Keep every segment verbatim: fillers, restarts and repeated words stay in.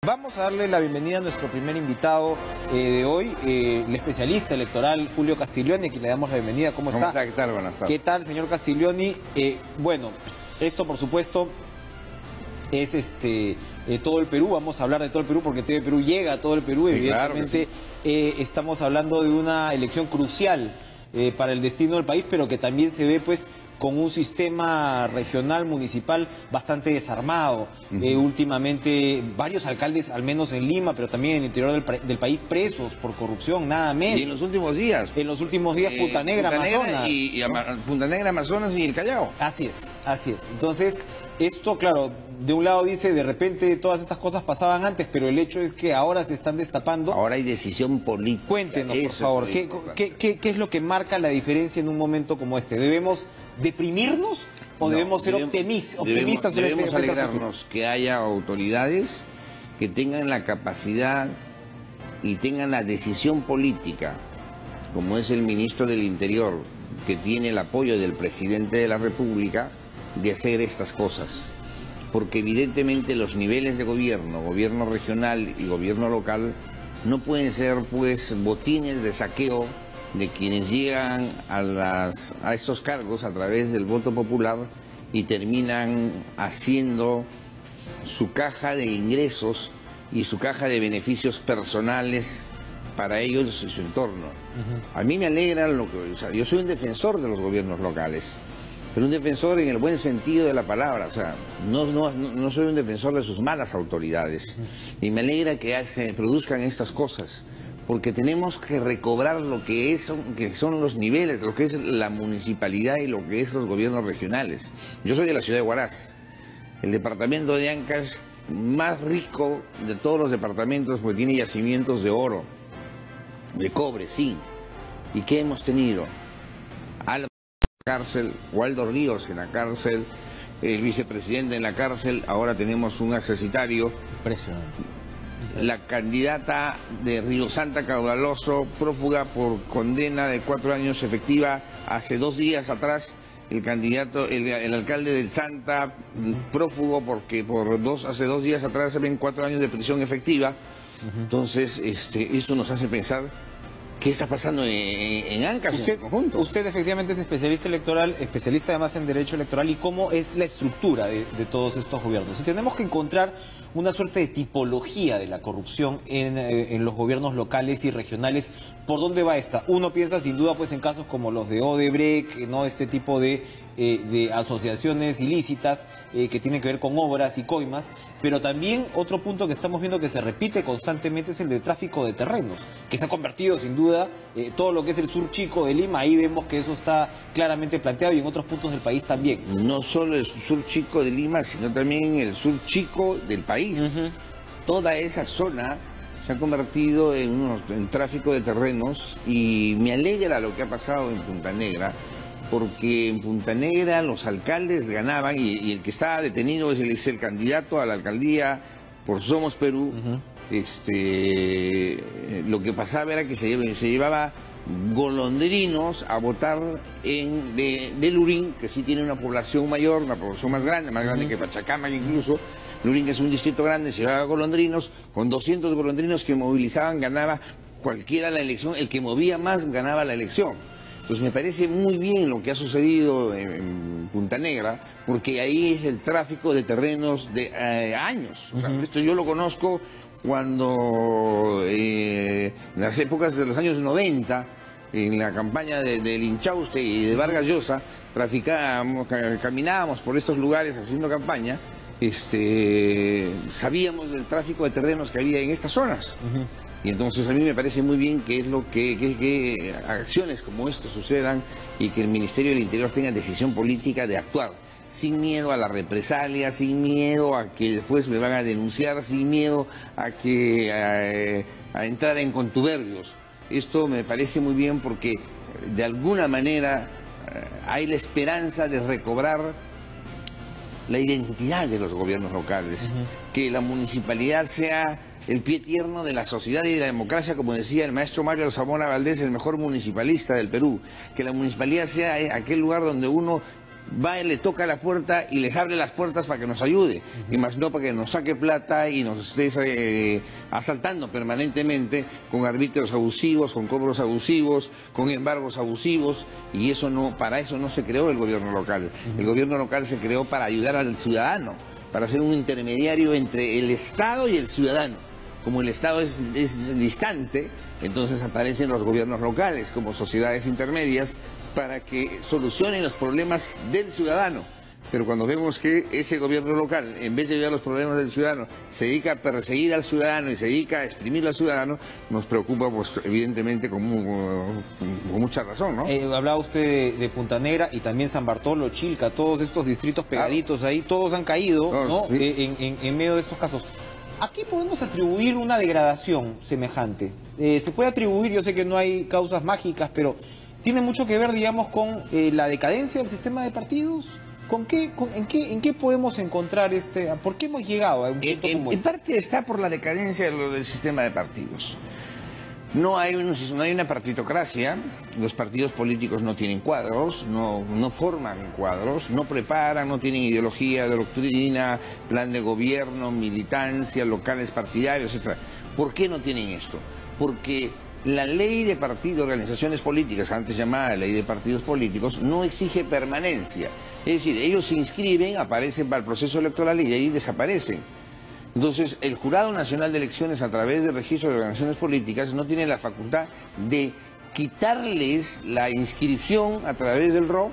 Vamos a darle la bienvenida a nuestro primer invitado eh, de hoy, eh, el especialista electoral Julio Castiglioni, a quien le damos la bienvenida. ¿Cómo está? ¿Cómo está? ¿Qué tal? Buenas tardes. ¿Qué tal, señor Castiglioni? Eh, bueno, esto por supuesto es este eh, todo el Perú. Vamos a hablar de todo el Perú porque T V Perú llega a todo el Perú. Sí, evidentemente claro que sí. eh, estamos hablando de una elección crucial eh, para el destino del país, pero que también se ve pues con un sistema regional, municipal bastante desarmado. Uh-huh. eh, últimamente varios alcaldes, al menos en Lima, pero también en el interior del, del país, presos por corrupción, nada menos. Y en los últimos días. En los últimos días, eh, Punta Negra, Punta Negra Amazonas. Y, y ¿no? Punta Negra, Amazonas y el Callao. Así es, así es. Entonces, esto, claro, de un lado dice, de repente todas estas cosas pasaban antes, pero el hecho es que ahora se están destapando. Ahora hay decisión política. Cuéntenos, Eso por favor, ¿qué, qué, qué, ¿qué es lo que marca la diferencia en un momento como este? ¿Debemos deprimirnos o no, debemos ser debemos, optimis, optimistas? Debemos, debemos frente, alegrarnos que haya autoridades que tengan la capacidad y tengan la decisión política, como es el ministro del Interior, que tiene el apoyo del presidente de la República, de hacer estas cosas. Porque evidentemente los niveles de gobierno, gobierno regional y gobierno local, no pueden ser pues botines de saqueo de quienes llegan a, las, a estos cargos a través del voto popular y terminan haciendo su caja de ingresos y su caja de beneficios personales para ellos y su entorno. Uh-huh. A mí me alegra lo que... O sea, yo soy un defensor de los gobiernos locales, pero un defensor en el buen sentido de la palabra. O sea, no, no, no soy un defensor de sus malas autoridades. Uh-huh. Y me alegra que se produzcan estas cosas, porque tenemos que recobrar lo que, es, que son los niveles, lo que es la municipalidad y lo que es los gobiernos regionales. Yo soy de la ciudad de Huaraz, el departamento de Ancash más rico de todos los departamentos, porque tiene yacimientos de oro, de cobre, sí. ¿Y qué hemos tenido? A la cárcel, Waldo Ríos en la cárcel, el vicepresidente en la cárcel, ahora tenemos un accesitario. Impresionante. La candidata de Río Santa Caudaloso, prófuga por condena de cuatro años efectiva hace dos días atrás. El candidato, el, el alcalde del Santa, prófugo porque por dos, hace dos días atrás se ven cuatro años de prisión efectiva. Uh-huh. Entonces, este, esto nos hace pensar qué está pasando en, en Ancash, usted, en conjunto. Usted efectivamente es especialista electoral, especialista además en derecho electoral, y cómo es la estructura de, de todos estos gobiernos. Y tenemos que encontrar una suerte de tipología de la corrupción en, eh, en los gobiernos locales y regionales. ¿Por dónde va esta? Uno piensa sin duda pues en casos como los de Odebrecht, ¿no? Este tipo de, eh, de asociaciones ilícitas eh, que tienen que ver con obras y coimas, pero también otro punto que estamos viendo que se repite constantemente es el de tráfico de terrenos, que se ha convertido sin duda eh, todo lo que es el sur chico de Lima. Ahí vemos que eso está claramente planteado y en otros puntos del país también. No solo el sur chico de Lima, sino también el sur chico del país. Uh-huh. Toda esa zona se ha convertido en, unos, en tráfico de terrenos, y me alegra lo que ha pasado en Punta Negra, porque en Punta Negra los alcaldes ganaban, y, y el que está detenido es el, es el candidato a la alcaldía por Somos Perú. Uh-huh. Este, lo que pasaba era que se, se llevaba golondrinos a votar en de, de Lurín, que sí tiene una población mayor, una población más grande, más grande uh-huh. que Pachacamac incluso. Lurín es un distrito grande, se llevaba golondrinos, con doscientos golondrinos que movilizaban, ganaba cualquiera la elección, el que movía más ganaba la elección. Entonces me parece muy bien lo que ha sucedido en, en Punta Negra, porque ahí es el tráfico de terrenos de eh, años. O sea, uh-huh. Esto yo lo conozco cuando eh, en las épocas de los años noventa, en la campaña de, de Linchauste y de Vargas Llosa, traficábamos, caminábamos por estos lugares haciendo campaña. Este, sabíamos del tráfico de terrenos que había en estas zonas. Uh-huh. Y entonces a mí me parece muy bien que es lo que, que, que acciones como esto sucedan y que el Ministerio del Interior tenga decisión política de actuar sin miedo a la represalia, sin miedo a que después me van a denunciar, sin miedo a que a, a entrar en contubernios. Esto me parece muy bien porque de alguna manera hay la esperanza de recobrar la identidad de los gobiernos locales, uh-huh. que la municipalidad sea el pie tierno de la sociedad y de la democracia, como decía el maestro Mario Zamora Valdés, el mejor municipalista del Perú, que la municipalidad sea aquel lugar donde uno va y le toca la puerta y les abre las puertas para que nos ayude, uh-huh. y más no para que nos saque plata y nos esté eh, asaltando permanentemente con arbitrios abusivos, con cobros abusivos, con embargos abusivos, y eso no, para eso no se creó el gobierno local. Uh-huh. El gobierno local se creó para ayudar al ciudadano, para ser un intermediario entre el Estado y el ciudadano. Como el Estado es, es distante, entonces aparecen los gobiernos locales como sociedades intermedias para que solucionen los problemas del ciudadano. Pero cuando vemos que ese gobierno local, en vez de ayudar a los problemas del ciudadano, se dedica a perseguir al ciudadano y se dedica a exprimir al ciudadano, nos preocupa, pues evidentemente con, con mucha razón, ¿no? Eh, hablaba usted de, de Punta Negra y también San Bartolo, Chilca, todos estos distritos pegaditos ahí, todos han caído, no, ¿no? Sí. Eh, en, en, en medio de estos casos. ¿A qué podemos atribuir una degradación semejante? Eh, se puede atribuir, yo sé que no hay causas mágicas, pero tiene mucho que ver, digamos, con eh, la decadencia del sistema de partidos. ¿Con qué, con, en, qué, ¿En qué podemos encontrar este? ¿Por qué hemos llegado a un punto en, como en este? parte está por la decadencia de lo del sistema de partidos. No hay, un, no hay una partitocracia, los partidos políticos no tienen cuadros, no, no forman cuadros, no preparan, no tienen ideología, doctrina, plan de gobierno, militancia, locales partidarios, etcétera. ¿Por qué no tienen esto? Porque la ley de partidos, organizaciones políticas, antes llamada ley de partidos políticos, no exige permanencia. Es decir, ellos se inscriben, aparecen para el proceso electoral y de ahí desaparecen. Entonces, el Jurado Nacional de Elecciones, a través del registro de organizaciones políticas, no tiene la facultad de quitarles la inscripción a través del R O,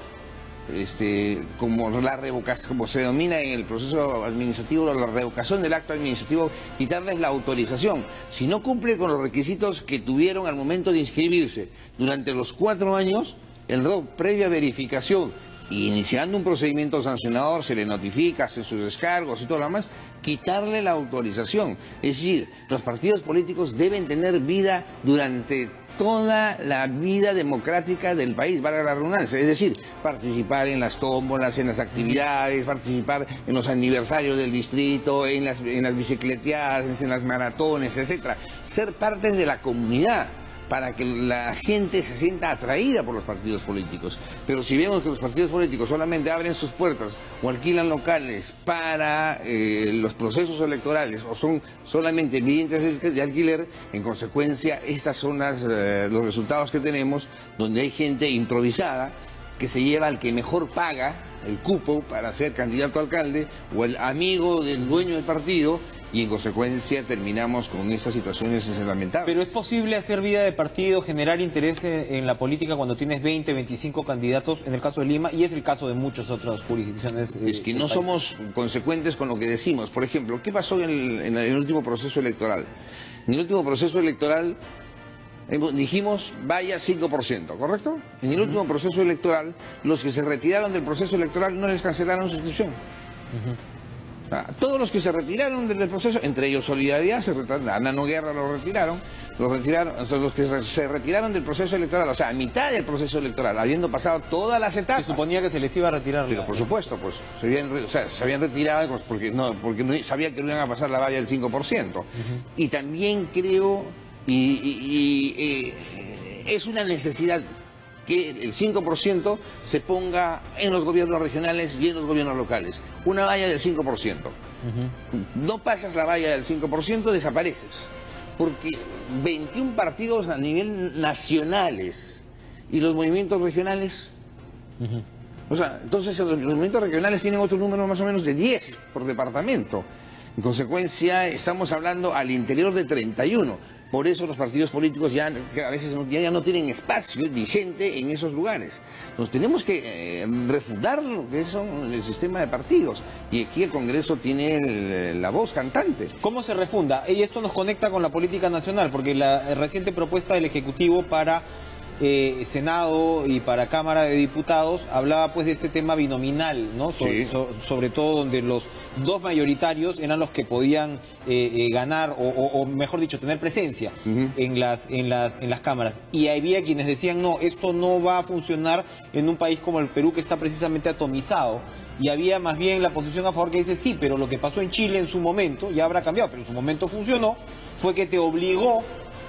este, como la revocación, como se denomina en el proceso administrativo, la revocación del acto administrativo, quitarles la autorización. Si no cumple con los requisitos que tuvieron al momento de inscribirse durante los cuatro años, el R O, previa verificación y iniciando un procedimiento sancionador, se le notifica, hace sus descargos y todo lo demás, quitarle la autorización. Es decir, los partidos políticos deben tener vida durante toda la vida democrática del país, valga la redundancia, es decir, participar en las tómbolas, en las actividades, participar en los aniversarios del distrito, en las, en las bicicleteadas, en las maratones, etcétera, ser partes de la comunidad, para que la gente se sienta atraída por los partidos políticos. Pero si vemos que los partidos políticos solamente abren sus puertas o alquilan locales para eh, los procesos electorales o son solamente viviendas de alquiler, en consecuencia estas son las, eh, los resultados que tenemos, donde hay gente improvisada que se lleva al que mejor paga el cupo para ser candidato a alcalde o el amigo del dueño del partido, y en consecuencia terminamos con estas situaciones lamentables. Pero es posible hacer vida de partido, generar interés en la política cuando tienes veinte, veinticinco candidatos, en el caso de Lima, y es el caso de muchas otras jurisdicciones. Es que no somos consecuentes con lo que decimos. Por ejemplo, ¿qué pasó en el, en el último proceso electoral? En el último proceso electoral dijimos vaya cinco por ciento, ¿correcto? En el uh-huh. último proceso electoral, los que se retiraron del proceso electoral no les cancelaron su inscripción. Uh-huh. Todos los que se retiraron del proceso, entre ellos Solidaridad, se retiraron, a Nano Guerra lo retiraron, lo retiraron, o sea, los que se retiraron del proceso electoral, o sea, a mitad del proceso electoral, habiendo pasado todas las etapas. Se suponía que se les iba a retirar. Pero por supuesto, pues, se habían, o sea, se habían retirado pues, porque no, porque no, sabían que no iban a pasar la valla del cinco por ciento. Uh-huh. Y también creo, y, y, y eh, es una necesidad que el cinco por ciento se ponga en los gobiernos regionales y en los gobiernos locales. Una valla del cinco por ciento. Uh-huh. No pasas la valla del cinco por ciento, desapareces. Porque veintiún partidos a nivel nacionales y los movimientos regionales. Uh-huh. O sea, entonces los movimientos regionales tienen otro número más o menos de diez por departamento. En consecuencia, estamos hablando al interior de treinta y uno. Por eso los partidos políticos ya a veces no, ya no tienen espacio ni gente en esos lugares. Entonces tenemos que eh, refundar lo que son el sistema de partidos. Y aquí el Congreso tiene el, la voz cantante. ¿Cómo se refunda? Y esto nos conecta con la política nacional, porque la reciente propuesta del Ejecutivo para eh, Senado y para Cámara de Diputados hablaba pues de este tema binominal, ¿no? So, sí. so, sobre todo donde los dos mayoritarios eran los que podían eh, eh, ganar o, o, o mejor dicho tener presencia uh-huh. en las en las en las cámaras, y había quienes decían no, esto no va a funcionar en un país como el Perú, que está precisamente atomizado, y había más bien la posición a favor que dice sí, pero lo que pasó en Chile en su momento ya habrá cambiado, pero en su momento funcionó, fue que te obligó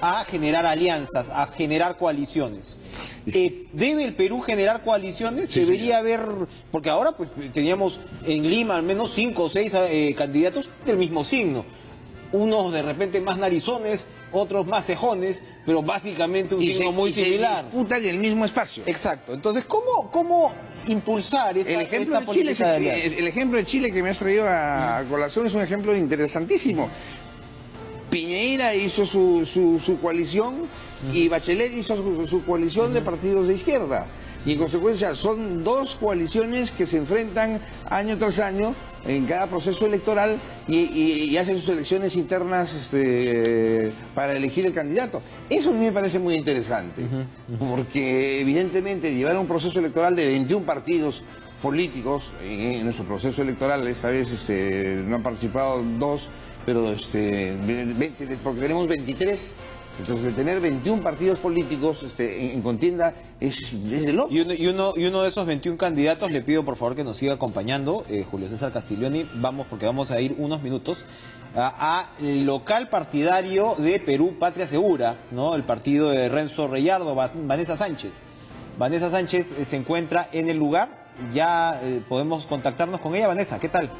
a generar alianzas, a generar coaliciones. Eh, ¿Debe el Perú generar coaliciones? Sí, Debería señor. haber, porque ahora pues teníamos en Lima al menos cinco o seis eh, candidatos del mismo signo. Unos de repente más narizones, otros más cejones, pero básicamente un Y signo se, muy y se similar. disputan en el mismo espacio. Exacto. Entonces, ¿cómo, cómo impulsar esta, El ejemplo, esta de Chile, política de es- alianzas? el, el ejemplo de Chile que me has traído a, a colación es un ejemplo interesantísimo. Piñera hizo su, su, su coalición y Bachelet hizo su, su coalición de partidos de izquierda. Y en consecuencia son dos coaliciones que se enfrentan año tras año en cada proceso electoral y, y- y hacen sus elecciones internas este, para elegir el candidato. Eso a mí me parece muy interesante, porque evidentemente llevar un proceso electoral de veintiún partidos políticos en, en nuestro proceso electoral, esta vez este, no han participado dos, pero este, veinte, porque tenemos veintitrés. Entonces, tener veintiún partidos políticos este, en, en contienda es, es de loco. Y uno, y, uno, y uno de esos veintiún candidatos, le pido por favor que nos siga acompañando, eh, Julio César Castiglioni, vamos porque vamos a ir unos minutos a, a local partidario de Perú Patria Segura, ¿no? El partido de Renzo Reyardo, Vanessa Sánchez. Vanessa Sánchez eh, se encuentra en el lugar, ya eh, podemos contactarnos con ella. Vanessa, ¿qué tal?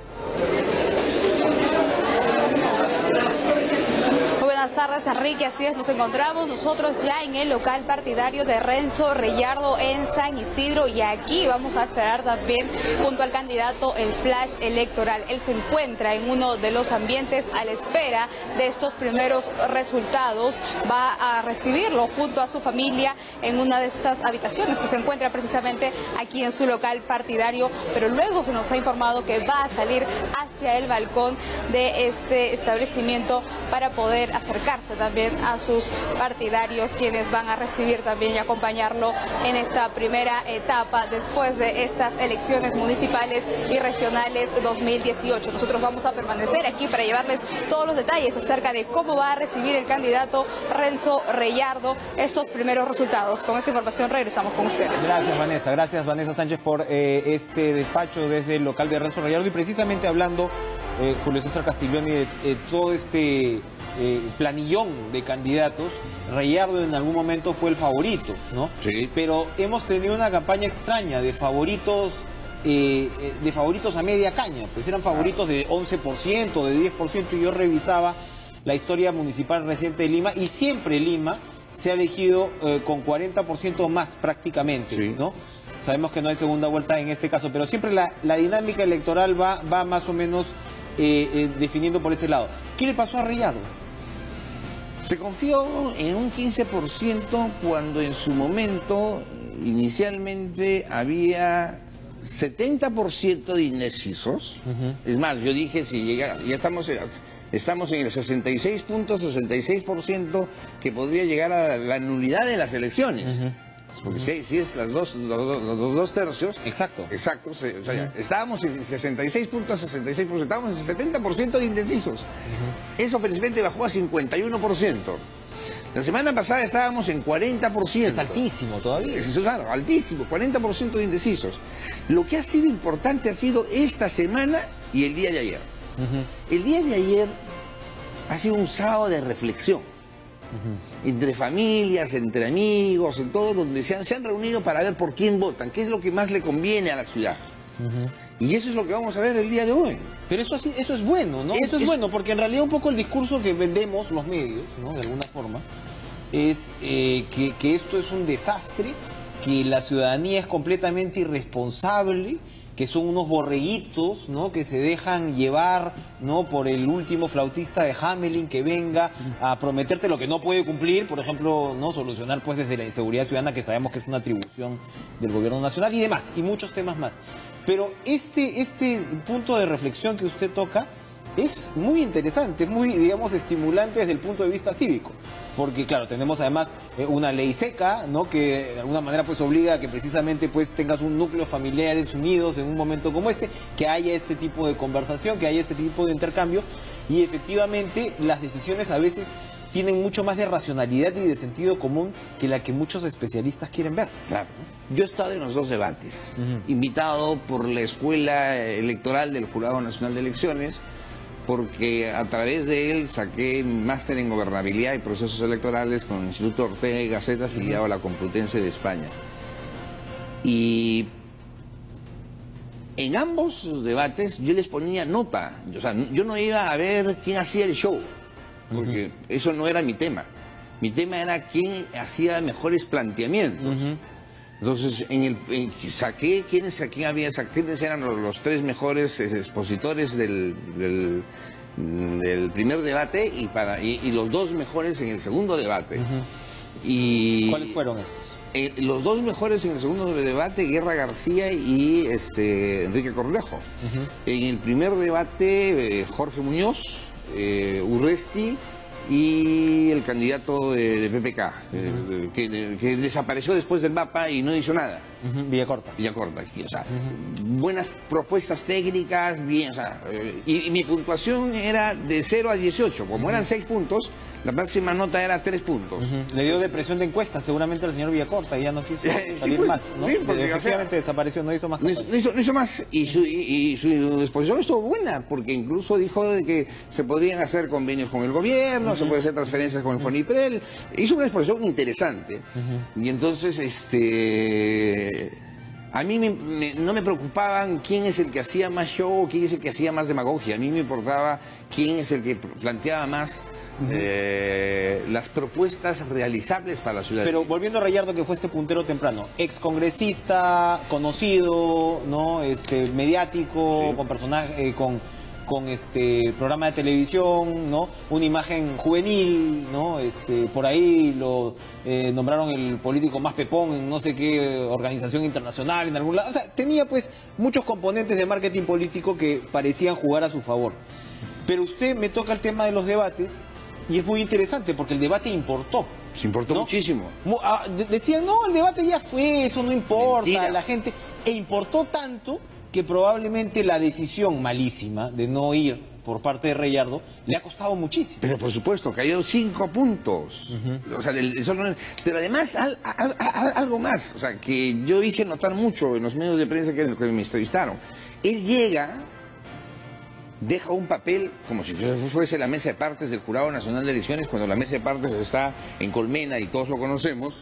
Buenas tardes, Enrique. Así es, nos encontramos nosotros ya en el local partidario de Renzo Reyardo en San Isidro, y aquí vamos a esperar también junto al candidato el flash electoral. Él se encuentra en uno de los ambientes a la espera de estos primeros resultados. Va a recibirlo junto a su familia en una de estas habitaciones que se encuentra precisamente aquí en su local partidario, pero luego se nos ha informado que va a salir hacia el balcón de este establecimiento para poder acercarse también a sus partidarios, quienes van a recibir también y acompañarlo en esta primera etapa después de estas elecciones municipales y regionales dos mil dieciocho. Nosotros vamos a permanecer aquí para llevarles todos los detalles acerca de cómo va a recibir el candidato Renzo Reyardo estos primeros resultados. Con esta información regresamos con ustedes. Gracias, Vanessa. Gracias, Vanessa Sánchez, por eh, este despacho desde el local de Renzo Reyardo. Y precisamente hablando, eh, Julio César Castiglioni, de eh, todo este eh, planillón de candidatos, Reyardo en algún momento fue el favorito, ¿no? Sí. Pero hemos tenido una campaña extraña de favoritos, eh, de favoritos a media caña. Pues eran favoritos de once por ciento, de diez por ciento, y yo revisaba la historia municipal reciente de Lima, y siempre Lima se ha elegido eh, con cuarenta por ciento más prácticamente, Sí. ¿no? Sabemos que no hay segunda vuelta en este caso, pero siempre la, la dinámica electoral va, va más o menos eh, eh, definiendo por ese lado. ¿Qué le pasó a Reyardo? Se confió en un quince por ciento cuando en su momento inicialmente había setenta por ciento de indecisos. Es más, yo dije, si llega, ya estamos, estamos en el sesenta y seis punto sesenta y seis por ciento que podría llegar a la nulidad de las elecciones. Porque si, si es las dos, los, los- los dos tercios. Exacto. Exacto. se- o sea, ya, estábamos en sesenta y seis punto sesenta y seis por ciento, estábamos en setenta por ciento de indecisos. Eso felizmente bajó a cincuenta y uno por ciento. La semana pasada estábamos en cuarenta por ciento. Es altísimo todavía. Es, claro, altísimo, cuarenta por ciento de indecisos. Lo que ha sido importante ha sido esta semana y el día de ayer. El día de ayer ha sido un sábado de reflexión. Entre familias, entre amigos, en todo, donde se han, se han reunido para ver por quién votan, qué es lo que más le conviene a la ciudad. Y eso es lo que vamos a ver el día de hoy. Pero eso, así- eso es bueno, ¿no? Es- eso es, es- bueno, porque en realidad un poco el discurso que vendemos los medios, ¿no? De alguna forma, es eh, que, que esto es un desastre, que la ciudadanía es completamente irresponsable, que son unos borreguitos, ¿no? Que se dejan llevar, ¿no? Por el último flautista de Hamelin que venga a prometerte lo que no puede cumplir, por ejemplo, ¿no? Solucionar pues desde la inseguridad ciudadana, que sabemos que es una atribución del gobierno nacional, y demás, y muchos temas más. Pero este, este punto de reflexión que usted toca es muy interesante, es muy, digamos, estimulante desde el punto de vista cívico. Porque, claro, tenemos además eh, una ley seca, ¿no? Que de alguna manera pues obliga a que precisamente pues tengas un núcleo familiares unidos en un momento como este, que haya este tipo de conversación, que haya este tipo de intercambio, y efectivamente las decisiones a veces tienen mucho más de racionalidad y de sentido común que la que muchos especialistas quieren ver. Claro. Yo he estado en los dos debates, invitado por la Escuela Electoral del Jurado Nacional de Elecciones, porque a través de él saqué mi máster en gobernabilidad y procesos electorales con el Instituto Ortega y Gasset, afiliado a la Complutense de España. Y en ambos los debates yo les ponía nota. O sea, yo no iba a ver quién hacía el show, porque uh-huh. eso no era mi tema. Mi tema era quién hacía mejores planteamientos. Uh-huh. Entonces, en el, en, saqué quiénes, quién había, quiénes eran los, los tres mejores expositores del, del, del primer debate y, para, y, y los dos mejores en el segundo debate. Uh-huh. y, ¿Cuáles fueron estos? Eh, los dos mejores en el segundo debate, Guerra García y este, Enrique Cornejo. Uh-huh. En el primer debate, eh, Jorge Muñoz, eh, Urresti y el candidato de, de P P K, uh-huh. eh, que, de, que desapareció después del mapa y no hizo nada. Uh-huh. Villacorta. Villacorta, o sea, uh-huh. buenas propuestas técnicas, bien, o sea, eh, y, y mi puntuación era de cero a dieciocho, como uh-huh. eran seis puntos, la máxima nota era tres puntos. Uh-huh. Le dio depresión de encuesta seguramente al señor Villacorta y ya no quiso salir sí, pues, más, ¿no? Sí, porque, efectivamente o sea, desapareció, no hizo más. No hizo, no, hizo, no hizo más, y su, y, y su exposición estuvo buena, porque incluso dijo de que se podían hacer convenios con el gobierno, uh-huh. se pueden hacer transferencias con el Foniprel, hizo una exposición interesante. Uh-huh. Y entonces, este... a mí me, me, no me preocupaban quién es el que hacía más show, quién es el que hacía más demagogia. A mí me importaba quién es el que planteaba más uh-huh. eh, las propuestas realizables para la ciudad. Pero volviendo a Rayardo, que fue este puntero temprano, excongresista, conocido, ¿no? Este, mediático, sí. con personaje, eh, con... con este programa de televisión, ¿no? Una imagen juvenil, ¿no? Este, por ahí lo eh, nombraron el político más pepón en no sé qué organización internacional, en algún lado. O sea, tenía pues muchos componentes de marketing político que parecían jugar a su favor. Pero usted me toca el tema de los debates y es muy interesante porque el debate importó. Se importó, ¿no? Muchísimo. Decían, no, el debate ya fue, eso no importa, Mentira. La gente... E importó tanto que probablemente la decisión malísima de no ir por parte de Rayardo le ha costado muchísimo. Pero por supuesto, cayó cinco puntos. Uh-huh. O sea, el, eso no, pero además al, al, al, algo más, o sea, que yo hice notar mucho en los medios de prensa que, que me entrevistaron. Él llega, deja un papel como si fuese la mesa de partes del Jurado Nacional de Elecciones, cuando la mesa de partes está en Colmena y todos lo conocemos.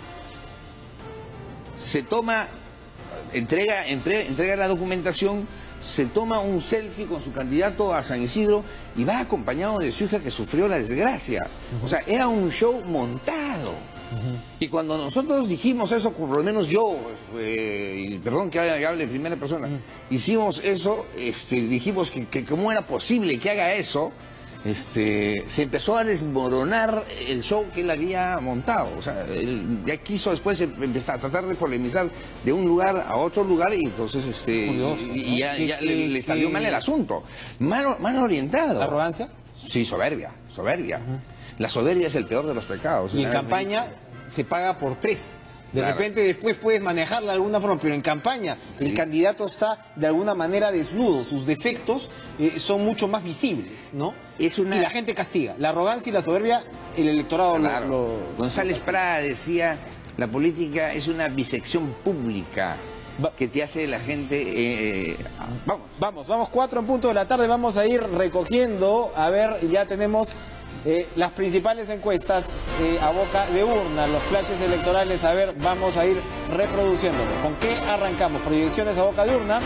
Se toma... Entrega, entrega, entrega la documentación, se toma un selfie con su candidato a San Isidro y va acompañado de su hija que sufrió la desgracia. Uh-huh. O sea, era un show montado. Uh-huh. Y cuando nosotros dijimos eso, por lo menos yo, eh, y perdón que hable en primera persona, uh-huh. hicimos eso, este, dijimos que, que cómo era posible que haga eso. Este, se empezó a desmoronar el show que él había montado. O sea, él ya quiso después empezar a tratar de polemizar de un lugar a otro lugar y entonces este, Curioso, y, y ya, ya le, le salió mal el asunto. Mal, mal orientado. ¿Arrogancia? Sí, soberbia, soberbia. Uh-huh. La soberbia es el peor de los pecados. Y en campaña se paga por tres. De claro. repente después puedes manejarla de alguna forma, pero en campaña sí. el candidato está de alguna manera desnudo, sus defectos eh, son mucho más visibles, ¿no? Es una... Y la gente castiga. La arrogancia y la soberbia, el electorado claro. lo, lo... González Prada decía, la política es una bisección pública Va... que te hace la gente... Eh... Vamos, vamos, vamos, cuatro en punto de la tarde, vamos a ir recogiendo, a ver, ya tenemos... Eh, las principales encuestas eh, a boca de urna, los flashes electorales, a ver, vamos a ir reproduciéndolo. ¿Con qué arrancamos? Proyecciones a boca de urna.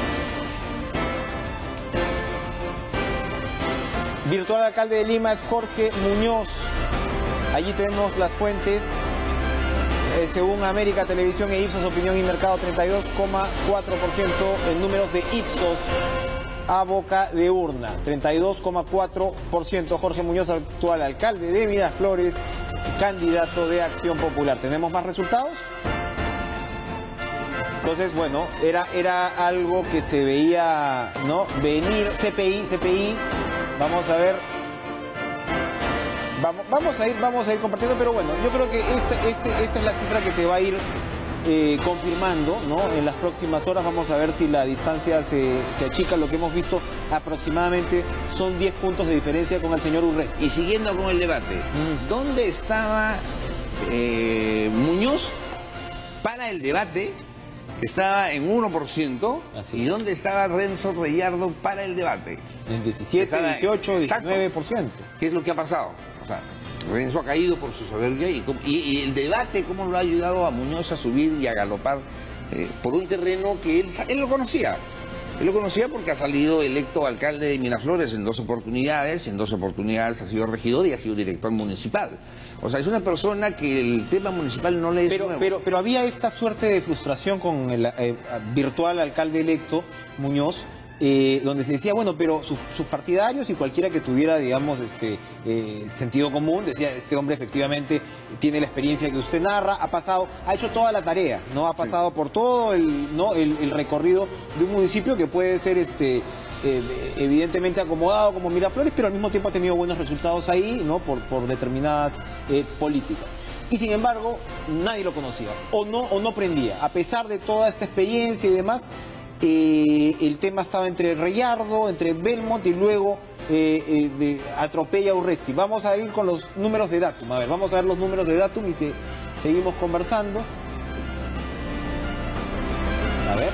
Virtual alcalde de Lima es Jorge Muñoz. Allí tenemos las fuentes. Eh, según América Televisión e Ipsos, Opinión y Mercado, treinta y dos coma cuatro por ciento en números de Ipsos. A boca de urna, treinta y dos coma cuatro por ciento. Jorge Muñoz, actual alcalde de Miraflores, candidato de Acción Popular. ¿Tenemos más resultados? Entonces, bueno, era, era algo que se veía, ¿no? Venir, C P I, C P I, vamos a ver. Vamos, vamos a ir, vamos a ir compartiendo, pero bueno, yo creo que este, este, esta es la cifra que se va a ir Eh, confirmando, ¿no? En las próximas horas vamos a ver si la distancia se, se achica. Lo que hemos visto aproximadamente son diez puntos de diferencia con el señor Urresti. Y siguiendo con el debate, mm. ¿dónde estaba eh, Muñoz para el debate? Estaba en uno por ciento. Así. ¿Y dónde estaba Renzo Rayardo para el debate? En diecisiete, Estaba- dieciocho, exacto. diecinueve por ciento. ¿Qué es lo que ha pasado? O sea, Renzo ha caído por su soberbia y, cómo- y- y el debate, cómo lo ha ayudado a Muñoz a subir y a galopar eh, por un terreno que él, sa- él lo conocía. Él lo conocía porque ha salido electo alcalde de Miraflores en dos oportunidades, y en dos oportunidades ha sido regidor y ha sido director municipal. O sea, es una persona que el tema municipal no le es Pero, nuevo. pero, pero había esta suerte de frustración con el eh, virtual alcalde electo, Muñoz, eh, donde se decía, bueno, pero sus, sus partidarios y cualquiera que tuviera, digamos, este eh, sentido común, decía, este hombre efectivamente tiene la experiencia que usted narra, ha pasado, ha hecho toda la tarea, ¿no? Ha pasado por todo el, ¿no? el, el recorrido de un municipio que puede ser este eh, evidentemente acomodado como Miraflores, pero al mismo tiempo ha tenido buenos resultados ahí, ¿no? Por, por determinadas eh, políticas. Y sin embargo, nadie lo conocía, o no, o no prendía, a pesar de toda esta experiencia y demás. Eh, el tema estaba entre Reyardo, entre Belmont y luego eh, eh, de, atropella a Urresti. Vamos a ir con los números de Datum. A ver, vamos a ver los números de Datum y se, seguimos conversando. A ver.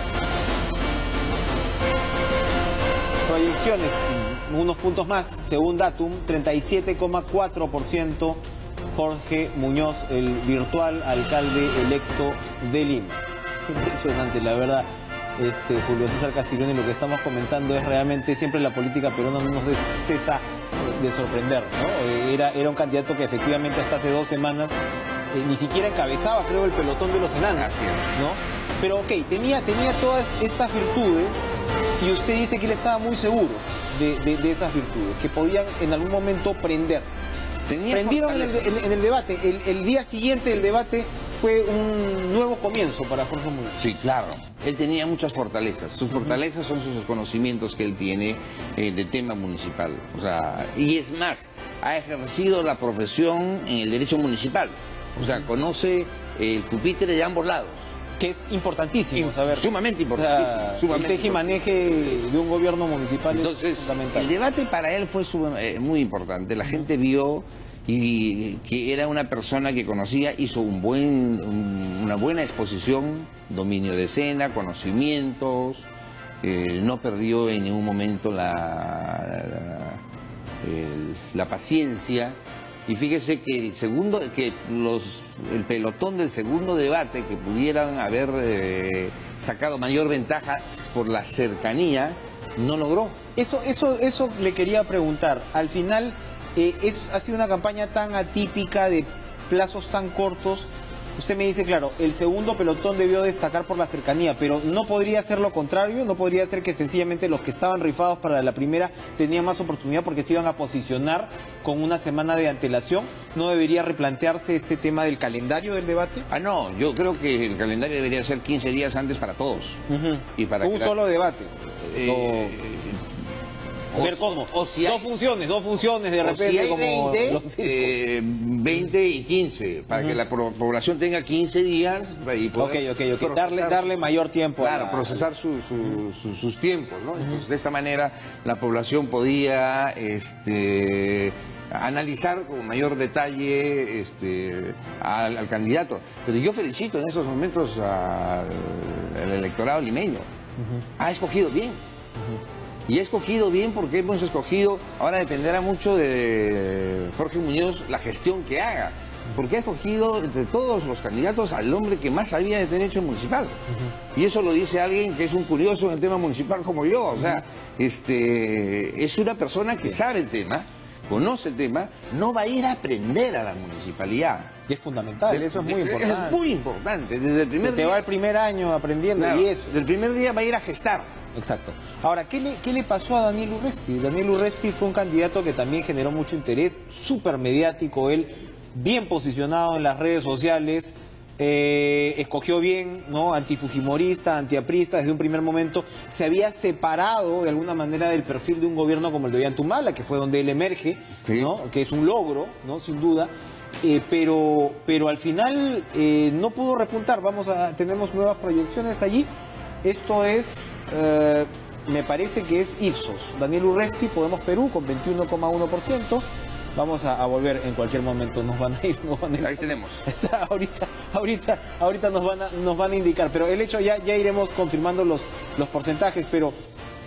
Proyecciones, unos puntos más, según Datum, treinta y siete coma cuatro por ciento Jorge Muñoz, el virtual alcalde electo de Lima. Impresionante, la verdad. Este, Julio César Castiglione, lo que estamos comentando es realmente siempre la política peruana no nos cesa de sorprender, ¿no? Era, era un candidato que efectivamente hasta hace dos semanas eh, ni siquiera encabezaba, creo, el pelotón de los enanos, Así es. ¿no? Pero ok, tenía, tenía todas estas virtudes y usted dice que él estaba muy seguro de, de, de esas virtudes, que podían en algún momento prender. Tenía Prendieron en el, fortaleza. en- en el debate, el, el día siguiente del debate fue un nuevo comienzo para Jorge Muñoz. Sí, claro. Él tenía muchas fortalezas. Sus fortalezas son sus conocimientos que él tiene eh, de tema municipal. O sea, y es más, ha ejercido la profesión en el derecho municipal. O sea, conoce el pupitre de ambos lados. Que es importantísimo saber. Sumamente O importantísimo. sea, sumamente el tejimaneje de un gobierno municipal Entonces, es fundamental. el debate para él fue sum- eh, muy importante. La gente vio y que era una persona que conocía, hizo un buen, un- una buena exposición, dominio de escena, conocimientos, eh, no perdió en ningún momento la, la, el- la paciencia. Y fíjese que el segundo, que los, el pelotón del segundo debate que pudieran haber eh, sacado mayor ventaja por la cercanía, no logró. Eso, eso, eso le quería preguntar. Al final, eh, es, ha sido una campaña tan atípica, de plazos tan cortos. Usted me dice, claro, el segundo pelotón debió destacar por la cercanía, pero ¿no podría ser lo contrario? ¿No podría ser que sencillamente los que estaban rifados para la primera tenían más oportunidad porque se iban a posicionar con una semana de antelación? ¿No debería replantearse este tema del calendario del debate? Ah, no, yo creo que el calendario debería ser quince días antes para todos. Ujú. Y para un que la- solo debate. Eh, O- o- ver cómo. o si hay- dos funciones, dos funciones de o repente si hay como veinte, los circos. eh, veinte y quince, para que la pro- población tenga quince días y poder Ok, ok, ok. procesar- Darle, darle mayor tiempo a Claro, la- procesar su- su- su- sus tiempos, ¿no? Entonces, de esta manera, la población podía este, analizar con mayor detalle este, al, al candidato. Pero yo felicito en esos momentos al, al electorado limeño. Ha escogido bien. Y ha escogido bien porque hemos escogido, ahora dependerá mucho de Jorge Muñoz la gestión que haga. Porque ha escogido entre todos los candidatos al hombre que más sabía de derecho municipal. Y eso lo dice alguien que es un curioso en el tema municipal como yo. O sea, este, es una persona que sabe el tema, conoce el tema, no va a ir a aprender a la municipalidad. Y es fundamental, eso es muy importante. Es muy importante. Desde el primer Se te día, va el primer año aprendiendo claro, y eso. del primer día va a ir a gestar. Exacto. Ahora, ¿qué le, qué le pasó a Daniel Urresti? Daniel Urresti fue un candidato que también generó mucho interés, súper mediático, él bien posicionado en las redes sociales, eh, escogió bien, ¿no? Antifujimorista, antiaprista, desde un primer momento se había separado de alguna manera del perfil de un gobierno como el de Ollantumala, que fue donde él emerge, Sí. ¿no? Que es un logro, ¿no? Sin duda. Eh, pero, pero al final eh, no pudo repuntar. Vamos a, tenemos nuevas proyecciones allí. Esto es, eh, me parece que es Ipsos. Daniel Urresti, Podemos Perú, con veintiuno coma uno por ciento. Vamos a, a volver en cualquier momento, nos van a ir, nos van a ir. Ahí tenemos. ahorita, ahorita, ahorita nos van a, nos van a indicar. Pero el hecho, ya, ya iremos confirmando los, los porcentajes, pero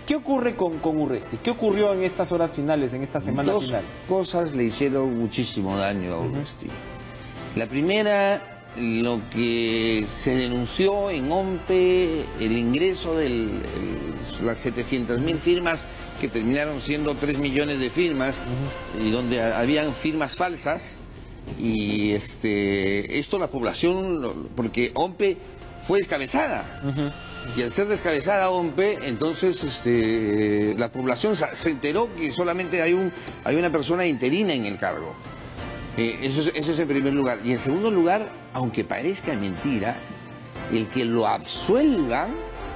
¿Qué ocurre con, con Urresti? ¿Qué ocurrió en estas horas finales, en esta semana Dos final? cosas le hicieron muchísimo daño a Urresti. Uh-huh. La primera, lo que se denunció en OMPE, el ingreso de las setecientas mil firmas, que terminaron siendo tres millones de firmas, uh-huh. y donde habían firmas falsas, y este esto la población, porque OMPE fue descabezada. Uh-huh. Y al ser descabezada OMPE, entonces este, la población se enteró que solamente hay, un, hay una persona interina en el cargo. Eh, eso, es, eso es en primer lugar. Y en segundo lugar, aunque parezca mentira, el que lo absuelvan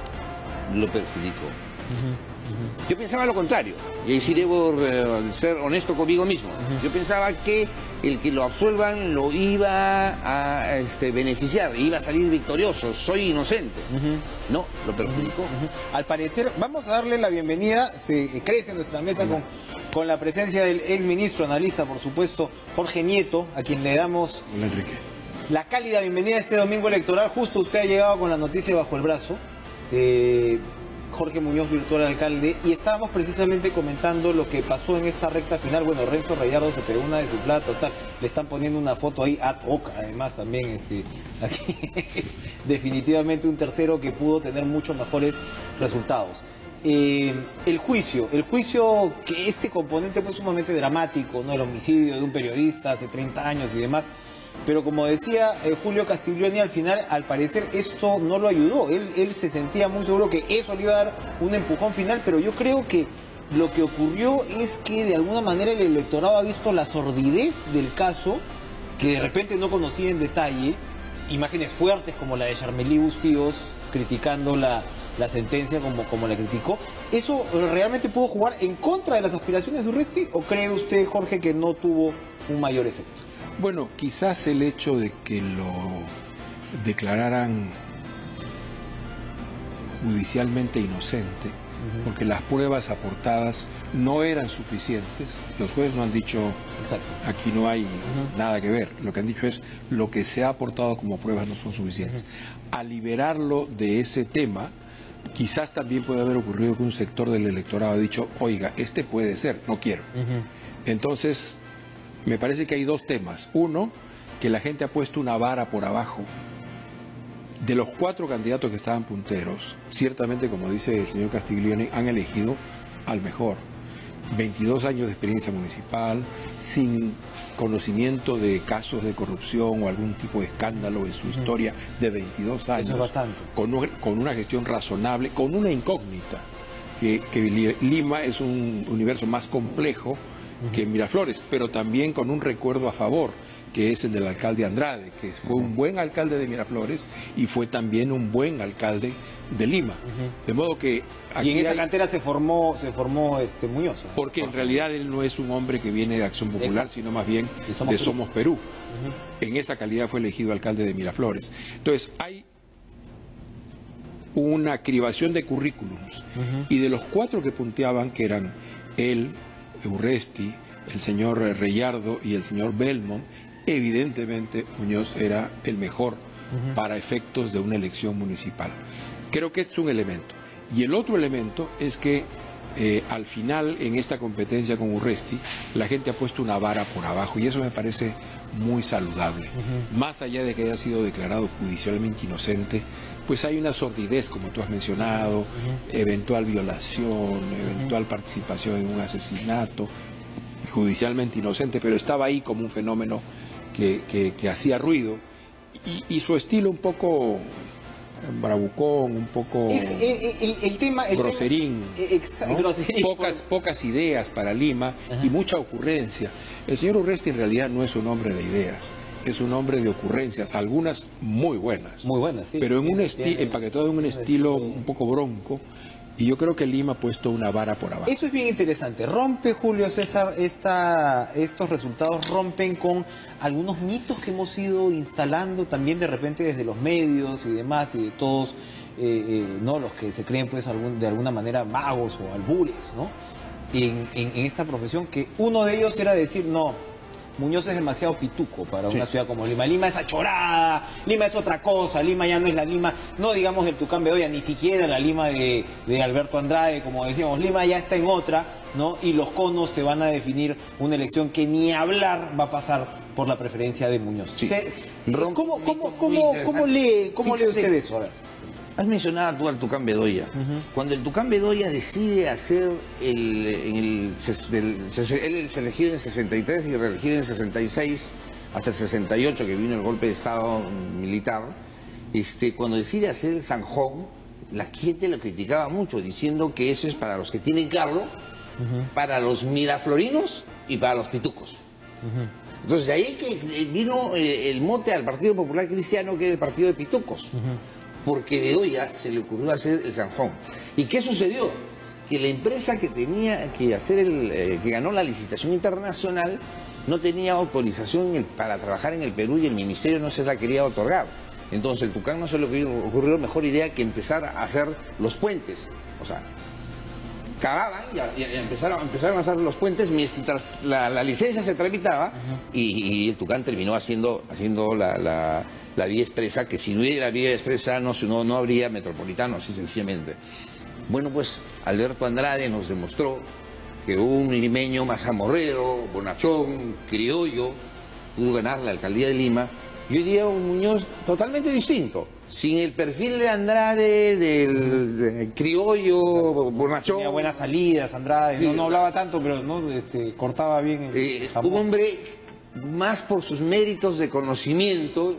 lo perjudicó. Uh-huh, uh-huh. Yo pensaba lo contrario, y ahí sí debo eh, ser honesto conmigo mismo. Uh-huh. Yo pensaba que el que lo absuelvan lo iba a este, beneficiar, iba a salir victorioso, soy inocente. Uh-huh. No, lo perjudicó. Uh-huh. Al parecer, vamos a darle la bienvenida, se crece en nuestra mesa uh-huh. con, con la presencia del exministro, analista, por supuesto, Jorge Nieto, a quien le damos Hola, Enrique. la cálida bienvenida a este domingo electoral. Justo usted ha llegado con la noticia bajo el brazo. Eh, Jorge Muñoz, virtual alcalde, y estábamos precisamente comentando lo que pasó en esta recta final. Bueno, Renzo Reyardo se pegó una desinflada total, le están poniendo una foto ahí ad hoc, además también este, aquí, definitivamente un tercero que pudo tener muchos mejores resultados. Eh, el juicio, el juicio que este componente fue sumamente dramático, ¿no? El homicidio de un periodista hace treinta años y demás. Pero como decía eh, Julio Castiglioni, al final, al parecer, esto no lo ayudó. Él, él se sentía muy seguro que eso le iba a dar un empujón final, pero yo creo que lo que ocurrió es que de alguna manera el electorado ha visto la sordidez del caso, que de repente no conocía en detalle. Imágenes fuertes como la de Charmelí Bustíos criticando la, la sentencia como, como la criticó. ¿Eso realmente pudo jugar en contra de las aspiraciones de Urresti? ¿O cree usted, Jorge, que no tuvo un mayor efecto? Bueno, quizás el hecho de que lo declararan judicialmente inocente, uh-huh. porque las pruebas aportadas no eran suficientes. Los jueces no han dicho, exacto, aquí no hay uh-huh. nada que ver. Lo que han dicho es, lo que se ha aportado como pruebas no son suficientes. Uh-huh. Al liberarlo de ese tema, quizás también puede haber ocurrido que un sector del electorado ha dicho, oiga, este puede ser, no quiero. Uh-huh. Entonces, me parece que hay dos temas. Uno, que la gente ha puesto una vara por abajo. De los cuatro candidatos que estaban punteros, ciertamente, como dice el señor Castiglioni, han elegido al mejor. veintidós años de experiencia municipal, sin conocimiento de casos de corrupción o algún tipo de escándalo en su historia de veintidós años. Eso es bastante. Con, un, con una gestión razonable, con una incógnita, que, que Lima es un universo más complejo que Miraflores, pero también con un recuerdo a favor, que es el del alcalde Andrade, que fue un buen alcalde de Miraflores y fue también un buen alcalde de Lima. Uh-huh. De modo que aquí y en esa hay... cantera se formó se formó este Muñoz, ¿no? Porque en realidad él no es un hombre que viene de Acción Popular, exacto, sino más bien de Somos de Perú. Somos Perú. Uh-huh. En esa calidad fue elegido alcalde de Miraflores. Entonces hay una cribación de currículums, uh-huh, y de los cuatro que punteaban, que eran él, Urresti, el señor Reyardo y el señor Belmont, evidentemente Muñoz era el mejor uh-huh. para efectos de una elección municipal. Creo que es un elemento. Y el otro elemento es que eh, al final, en esta competencia con Urresti, la gente ha puesto una vara por abajo, y eso me parece muy saludable. Uh-huh. Más allá de que haya sido declarado judicialmente inocente, pues hay una sordidez, como tú has mencionado, uh-huh, eventual violación, eventual uh-huh. participación en un asesinato, judicialmente inocente, pero estaba ahí como un fenómeno que, que, que hacía ruido, y, y su estilo un poco bravucón, un poco es, el, el, el tema, el groserín, tema, ¿no? groserín, pocas, pocas ideas para Lima, ajá, y mucha ocurrencia. El señor Urresti en realidad no es un hombre de ideas, es un hombre de ocurrencias, algunas muy buenas, muy buenas, sí, pero en un esti empaquetado en un estilo un poco bronco. Y yo creo que Lima ha puesto una vara por abajo. Eso es bien interesante. Rompe, Julio César, esta, estos resultados rompen con algunos mitos que hemos ido instalando también de repente desde los medios y demás, y de todos eh, eh, no los que se creen pues algún, de alguna manera magos o albures, ¿no? En, en, en esta profesión, que uno de ellos era decir, no, Muñoz es demasiado pituco para una Sí. ciudad como Lima. Lima es achorada, Lima es otra cosa, Lima ya no es la Lima, no digamos del Tucán Bedoya, ni siquiera la Lima de, de Alberto Andrade, como decíamos, Lima ya está en otra, ¿no? Y los conos te van a definir una elección que ni hablar va a pasar por la preferencia de Muñoz. Sí. Se- Rompe ¿Cómo, un cómo, mito muy cómo, interesante. cómo lee, cómo lee Fíjate. usted eso? A ver. Has mencionado tú al Tucán Bedoya. Cuando el Tucán Bedoya decide hacer el, en el, ses- del- ses- él se elegido en el sesenta y tres y reelegido en el sesenta y seis hasta el sesenta y ocho que vino el golpe de estado militar, este, cuando decide hacer el Zanjón, la gente lo criticaba mucho diciendo que eso es para los que tienen carro, para los miraflorinos y para los pitucos. Entonces de ahí que eh, vino eh, el mote al Partido Popular Cristiano, que era el partido de pitucos. Porque Bedoya se le ocurrió hacer el Zanjón. ¿Y qué sucedió? Que la empresa que tenía que hacer el, eh, que ganó la licitación internacional no tenía autorización en el- para trabajar en el Perú y el ministerio no se la quería otorgar. Entonces el Tucán no se le ocurrió, ocurrió mejor idea que empezar a hacer los puentes. O sea, cavaban y, a- y a- empezaron, empezaron a hacer los puentes mientras la, la licencia se tramitaba y, y el Tucán terminó haciendo, haciendo la, la- la vía expresa, que si no hubiera vía expresa no, se- no, no habría metropolitano, así sencillamente. Bueno, pues Alberto Andrade nos demostró que un limeño mazamorrero, bonachón, criollo, pudo ganar la alcaldía de Lima. Y hoy día un Muñoz totalmente distinto, sin el perfil de Andrade, del, del criollo, bonachón. Tenía buenas salidas, Andrade, Sí. no, no hablaba tanto, pero no este, cortaba bien el Eh, jamón. un hombre más por sus méritos de conocimiento,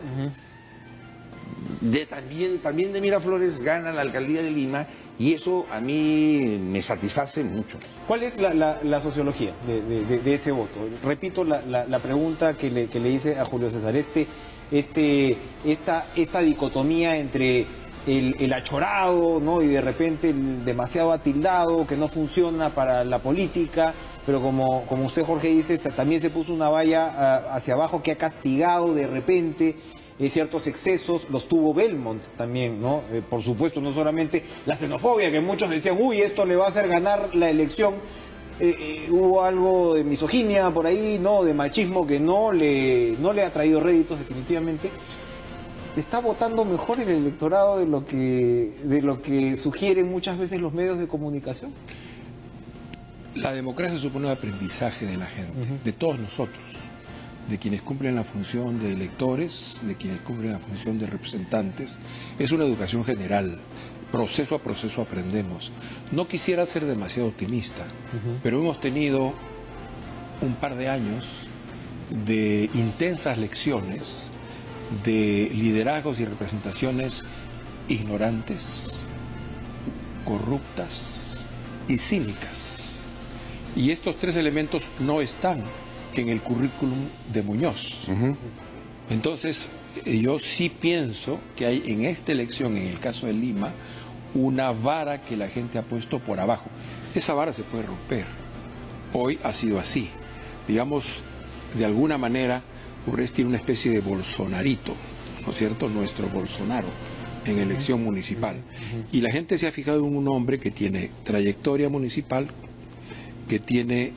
de también, también de Miraflores, gana la alcaldía de Lima y eso a mí me satisface mucho. ¿Cuál es la, la- la sociología de, de- de- de ese voto? Repito la, la- la pregunta que le, que le hice a Julio César. Este, este, esta, esta dicotomía entre el, el achorado, ¿no? Y de repente el demasiado atildado, que no funciona para la política, pero como, como usted, Jorge, dice, se- también se puso una valla ah, hacia abajo que ha castigado de repente eh, ciertos excesos, los tuvo Belmont también, ¿no? Eh, por supuesto, no solamente la xenofobia, que muchos decían, uy, esto le va a hacer ganar la elección. Eh, eh, hubo algo de misoginia por ahí, ¿no? De machismo que no le, no le ha traído réditos definitivamente. Está votando mejor el electorado de lo que, de lo que sugieren muchas veces los medios de comunicación. La democracia supone un aprendizaje de la gente, de todos nosotros, de quienes cumplen la función de electores, de quienes cumplen la función de representantes. Es una educación general, proceso a proceso aprendemos. No quisiera ser demasiado optimista, pero hemos tenido un par de años de intensas lecciones, de liderazgos y representaciones ignorantes, corruptas y cínicas. Y estos tres elementos no están en el currículum de Muñoz. Entonces, eh, yo sí pienso que hay en esta elección, en el caso de Lima, una vara que la gente ha puesto por abajo. Esa vara se puede romper. Hoy ha sido así. Digamos, de alguna manera, Urresti tiene una especie de bolsonarito, ¿no es cierto? Nuestro Bolsonaro en elección municipal. Y la gente se ha fijado en un hombre que tiene trayectoria municipal, que tiene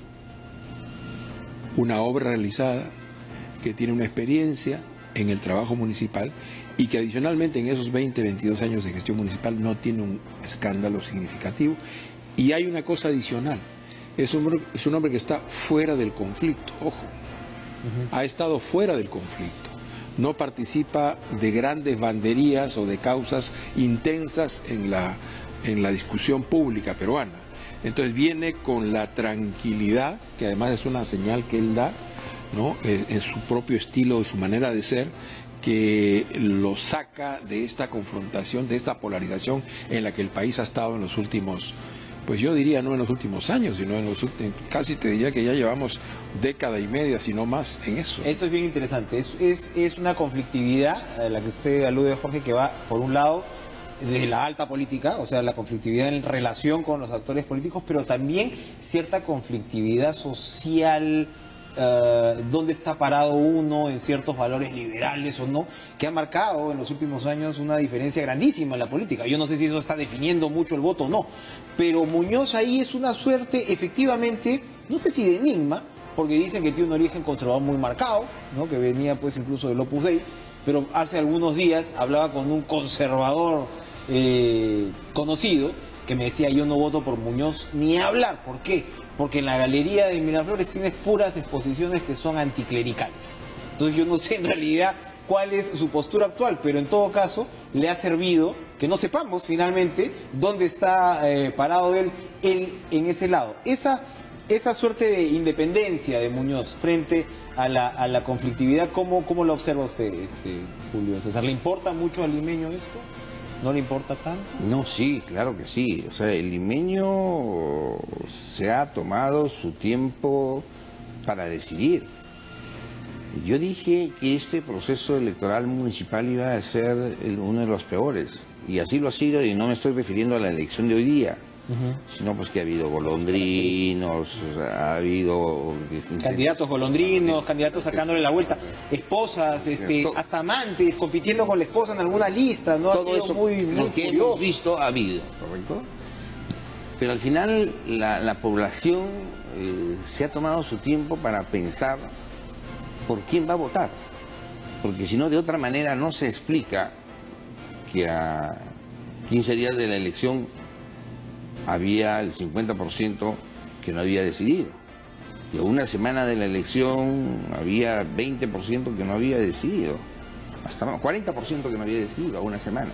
una obra realizada, que tiene una experiencia en el trabajo municipal y que adicionalmente en esos veinte, veintidós años de gestión municipal no tiene un escándalo significativo. Y hay una cosa adicional, es un, hombre- es un hombre que está fuera del conflicto, ojo, ha estado fuera del conflicto, no participa de grandes banderías o de causas intensas en la, en la discusión pública peruana. Entonces viene con la tranquilidad, que además es una señal que él da, ¿no? Eh, en su propio estilo, su manera de ser, que lo saca de esta confrontación, de esta polarización en la que el país ha estado en los últimos, pues yo diría no en los últimos años, sino en los últimos, casi te diría que ya llevamos década y media, si no más, en eso. Eso es bien interesante. Es, es, es una conflictividad a la que usted alude, Jorge, que va, por un lado, de la alta política, o sea, la conflictividad en relación con los actores políticos, pero también cierta conflictividad social, eh, dónde está parado uno en ciertos valores liberales o no, que ha marcado en los últimos años una diferencia grandísima en la política. Yo no sé si eso está definiendo mucho el voto o no, pero Muñoz ahí es una suerte, efectivamente, no sé si de enigma, porque dicen que tiene un origen conservador muy marcado, ¿no? Que venía pues incluso del Opus Dei, pero hace algunos días hablaba con un conservador eh, conocido que me decía: yo no voto por Muñoz ni hablar. ¿Por qué? Porque en la galería de Miraflores tienes puras exposiciones que son anticlericales. Entonces yo no sé en realidad cuál es su postura actual, pero en todo caso le ha servido que no sepamos finalmente dónde está eh, parado él, él en ese lado. Esa, esa suerte de independencia de Muñoz frente a la, a la conflictividad, ¿cómo, cómo lo observa usted, este, Julio César? ¿Le importa mucho al limeño esto? ¿No le importa tanto? No, sí, claro que sí. O sea, el limeño se ha tomado su tiempo para decidir. Yo dije que este proceso electoral municipal iba a ser el, uno de los peores, y así lo ha sido, y no me estoy refiriendo a la elección de hoy día, uh-huh. sino pues que ha habido golondrinos, o sea, ha habido... Candidatos golondrinos, candidatos sacándole la vuelta, esposas, este, hasta amantes, compitiendo con la esposa en alguna lista, ¿no? Todo eso, muy, muy lo que curioso. hemos visto ha habido, ¿correcto? Pero al final la, la población eh, se ha tomado su tiempo para pensar por quién va a votar, porque si no, de otra manera no se explica que a quince días de la elección había el cincuenta por ciento que no había decidido, y a una semana de la elección había veinte por ciento que no había decidido, hasta cuarenta por ciento que no había decidido a una semana.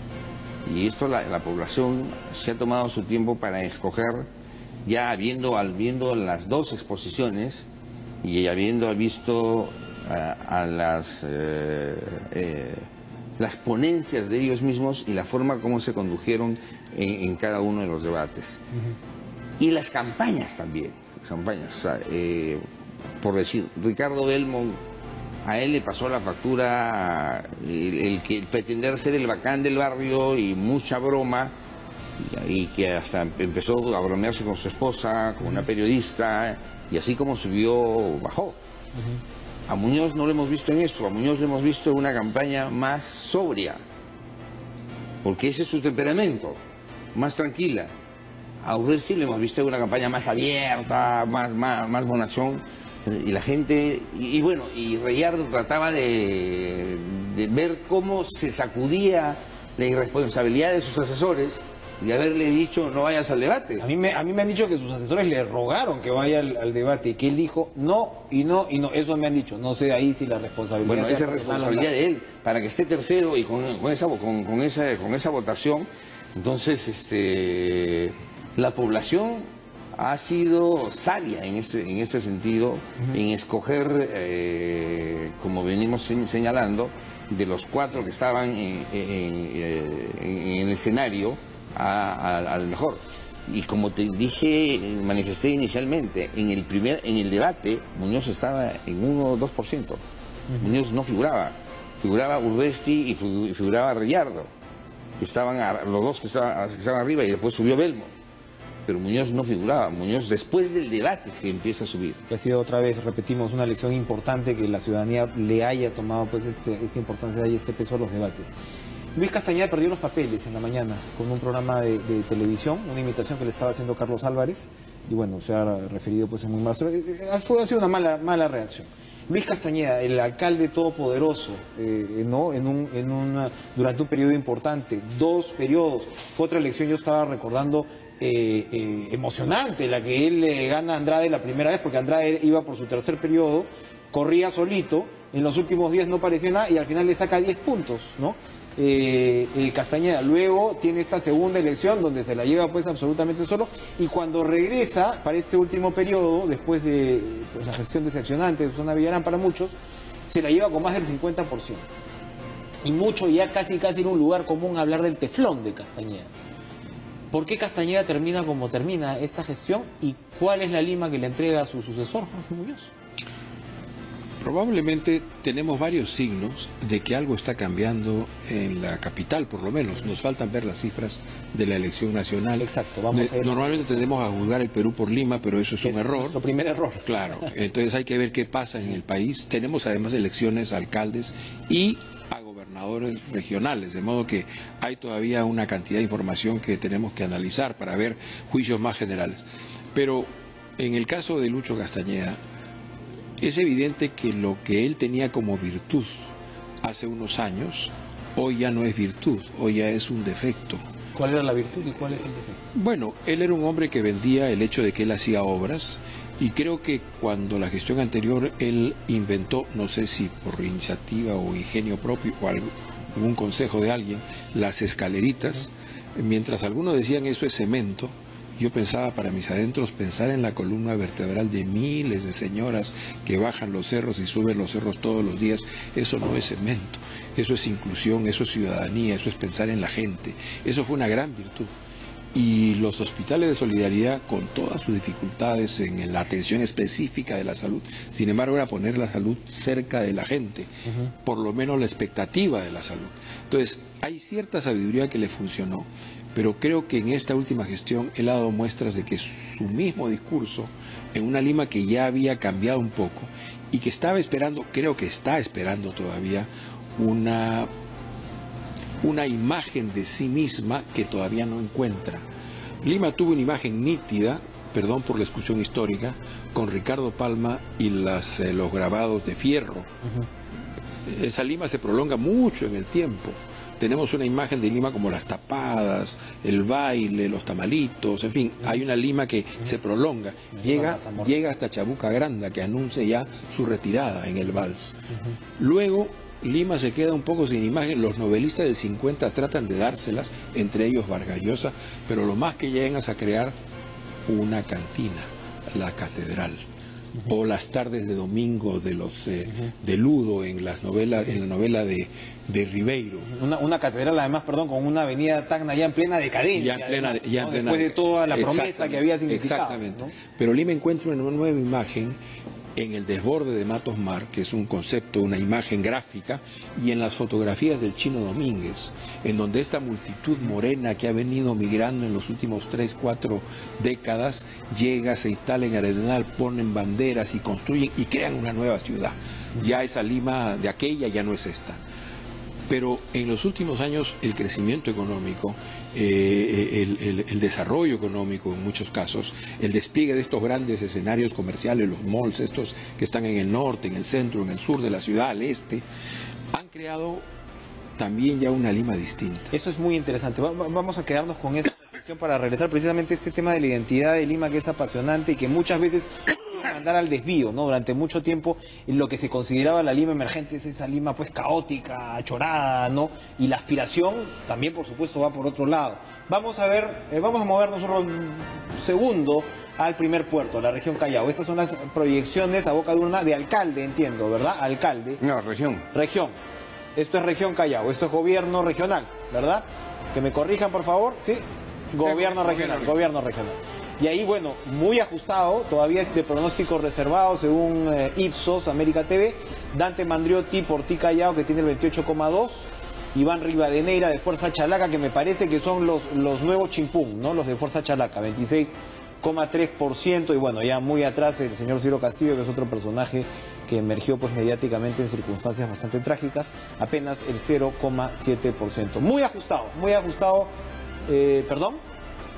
Y esto la, la población se ha tomado su tiempo para escoger, ya habiendo, viendo las dos exposiciones, y habiendo visto a, a las, eh, eh, las ponencias de ellos mismos y la forma como se condujeron en, en cada uno de los debates. Uh-huh. Y las campañas también, las campañas. O sea, eh, por decir, Ricardo Belmont, a él le pasó la factura el, el, que, el pretender ser el bacán del barrio y mucha broma, y, y que hasta empezó a bromearse con su esposa, con una periodista, y así como subió, bajó. Uh-huh. A Muñoz no lo hemos visto en eso, a Muñoz lo hemos visto en una campaña más sobria, porque ese es su temperamento, más tranquila. A Urresti lo hemos visto en una campaña más abierta, más, más, más bonachón, y la gente, y, y bueno, y Reyardo trataba de, de ver cómo se sacudía la irresponsabilidad de sus asesores, de haberle dicho no vayas al debate. A mí me, a mí me han dicho que sus asesores le rogaron que vaya al, al debate, y que él dijo no y no y no. Eso me han dicho. No sé ahí si la responsabilidad... Bueno, esa es responsabilidad de él, para que esté tercero y con, con, esa, con, con, esa, con esa votación. Entonces, este, la población ha sido sabia en este, en este sentido, uh-huh. en escoger, eh, como venimos señalando, de los cuatro que estaban en, en, en, en el escenario, A, a, al mejor. Y como te dije, manifesté inicialmente, en el primer, en el debate, Muñoz estaba en uno o dos por ciento. Uh-huh. Muñoz no figuraba. Figuraba Urresti y figuraba Reyardo, que estaban a, los dos que estaban, que estaban arriba, y después subió Belmo. Pero Muñoz no figuraba. Muñoz después del debate es que empieza a subir. Que ha sido otra vez, repetimos, una lección importante, que la ciudadanía le haya tomado pues este, esta importancia y este peso a los debates. Luis Castañeda perdió los papeles en la mañana con un programa de, de televisión, una imitación que le estaba haciendo Carlos Álvarez, y bueno, se ha referido pues en muy maestro. Fue, ha sido una mala, mala reacción. Luis Castañeda, el alcalde todopoderoso, eh, ¿no? en un, en una, durante un periodo importante, dos periodos, fue otra elección, yo estaba recordando, eh, eh, emocionante, la que él le gana a Andrade la primera vez, porque Andrade iba por su tercer periodo, corría solito, en los últimos días no parecía nada, y al final le saca diez puntos, ¿no? Eh, eh, Castañeda luego tiene esta segunda elección donde se la lleva pues absolutamente solo, y cuando regresa para este último periodo, después de pues, la gestión decepcionante de Susana Villarán para muchos, se la lleva con más del cincuenta por ciento, y mucho ya casi casi en un lugar común hablar del teflón de Castañeda. ¿Por qué Castañeda termina como termina esta gestión, y cuál es la lima que le entrega a su sucesor, Jorge Muñoz? Probablemente tenemos varios signos de que algo está cambiando en la capital, por lo menos. Nos faltan ver las cifras de la elección nacional. Exacto, vamos a ver. Normalmente tendemos a juzgar el Perú por Lima, pero eso es un error. Es nuestro primer error. Claro, entonces hay que ver qué pasa en el país. Tenemos además elecciones a alcaldes y a gobernadores regionales, de modo que hay todavía una cantidad de información que tenemos que analizar para ver juicios más generales. Pero en el caso de Lucho Castañeda, Es evidente que lo que él tenía como virtud hace unos años, hoy ya no es virtud, hoy ya es un defecto. ¿Cuál era la virtud y cuál es el defecto? Bueno, él era un hombre que vendía el hecho de que él hacía obras, y creo que cuando la gestión anterior él inventó, no sé si por iniciativa o ingenio propio o algo, algún consejo de alguien, las escaleritas, mientras algunos decían eso es cemento, yo pensaba para mis adentros pensar en la columna vertebral de miles de señoras que bajan los cerros y suben los cerros todos los días. Eso no es cemento, eso es inclusión, eso es ciudadanía, eso es pensar en la gente. Eso fue una gran virtud. Y los hospitales de solidaridad, con todas sus dificultades en, en la atención específica de la salud, sin embargo era poner la salud cerca de la gente, uh-huh. por lo menos la expectativa de la salud. Entonces, hay cierta sabiduría que le funcionó, pero creo que en esta última gestión él ha dado muestras de que su mismo discurso, en una Lima que ya había cambiado un poco y que estaba esperando, creo que está esperando todavía, una... una imagen de sí misma que todavía no encuentra. Lima tuvo una imagen nítida, perdón por la excursión histórica, con Ricardo Palma y las, eh, los grabados de fierro. Uh-huh. Esa Lima se prolonga mucho en el tiempo. Tenemos una imagen de Lima como las tapadas, el baile, los tamalitos, en fin, uh-huh. hay una Lima que uh-huh. se prolonga. Llega, llega hasta Chabuca Granda, que anuncia ya su retirada en el vals. Uh-huh. Luego, Lima se queda un poco sin imagen. Los novelistas del cincuenta tratan de dárselas, entre ellos Vargas Llosa, pero lo más que llegan es a crear una cantina, la catedral, uh-huh. o las tardes de domingo de los eh, uh-huh. de Ludo en las novelas, en la novela de, de Ribeiro. Una, una catedral además, perdón, con una avenida Tacna ya en plena decadencia, ya en plena, además, ya ¿no? en plena, después de toda la promesa que había significado. Exactamente. ¿no? Pero Lima encuentra una nueva imagen en el desborde de Matos Mar, que es un concepto, una imagen gráfica, y en las fotografías del Chino Domínguez, en donde esta multitud morena que ha venido migrando en los últimos tres, cuatro décadas, llega, se instala en Arenal, ponen banderas y construyen y crean una nueva ciudad. Ya esa Lima de aquella ya no es esta. Pero en los últimos años el crecimiento económico, eh, el, el, el desarrollo económico en muchos casos, el despliegue de estos grandes escenarios comerciales, los malls estos que están en el norte, en el centro, en el sur de la ciudad, al este, han creado también ya una Lima distinta. Eso es muy interesante. Vamos a quedarnos con esa reflexión para regresar precisamente a este tema de la identidad de Lima, que es apasionante y que muchas veces mandar al desvío, ¿no? Durante mucho tiempo lo que se consideraba la Lima emergente es esa Lima pues caótica, chorada, ¿no? Y la aspiración también, por supuesto, va por otro lado. Vamos a ver, eh, vamos a movernos un segundo al primer puerto, la región Callao. Estas son las proyecciones a boca de urna de alcalde, entiendo, ¿verdad? Alcalde. No, región. Región. Esto es región Callao, esto es gobierno regional, ¿verdad? Que me corrijan, por favor, ¿sí? Gobierno regional, gobierno regional. Y ahí, bueno, muy ajustado, todavía es de pronóstico reservado, según eh, Ipsos, América T V, Dante Mandriotti, por Ti Callao, que tiene el veintiocho coma dos, Iván Rivadeneira, de Fuerza Chalaca, que me parece que son los, los nuevos chimpún, ¿no? Los de Fuerza Chalaca, veintiséis coma tres por ciento, y bueno, ya muy atrás el señor Ciro Castillo, que es otro personaje que emergió pues mediáticamente en circunstancias bastante trágicas, apenas el cero coma siete por ciento. Muy ajustado, muy ajustado, eh, perdón.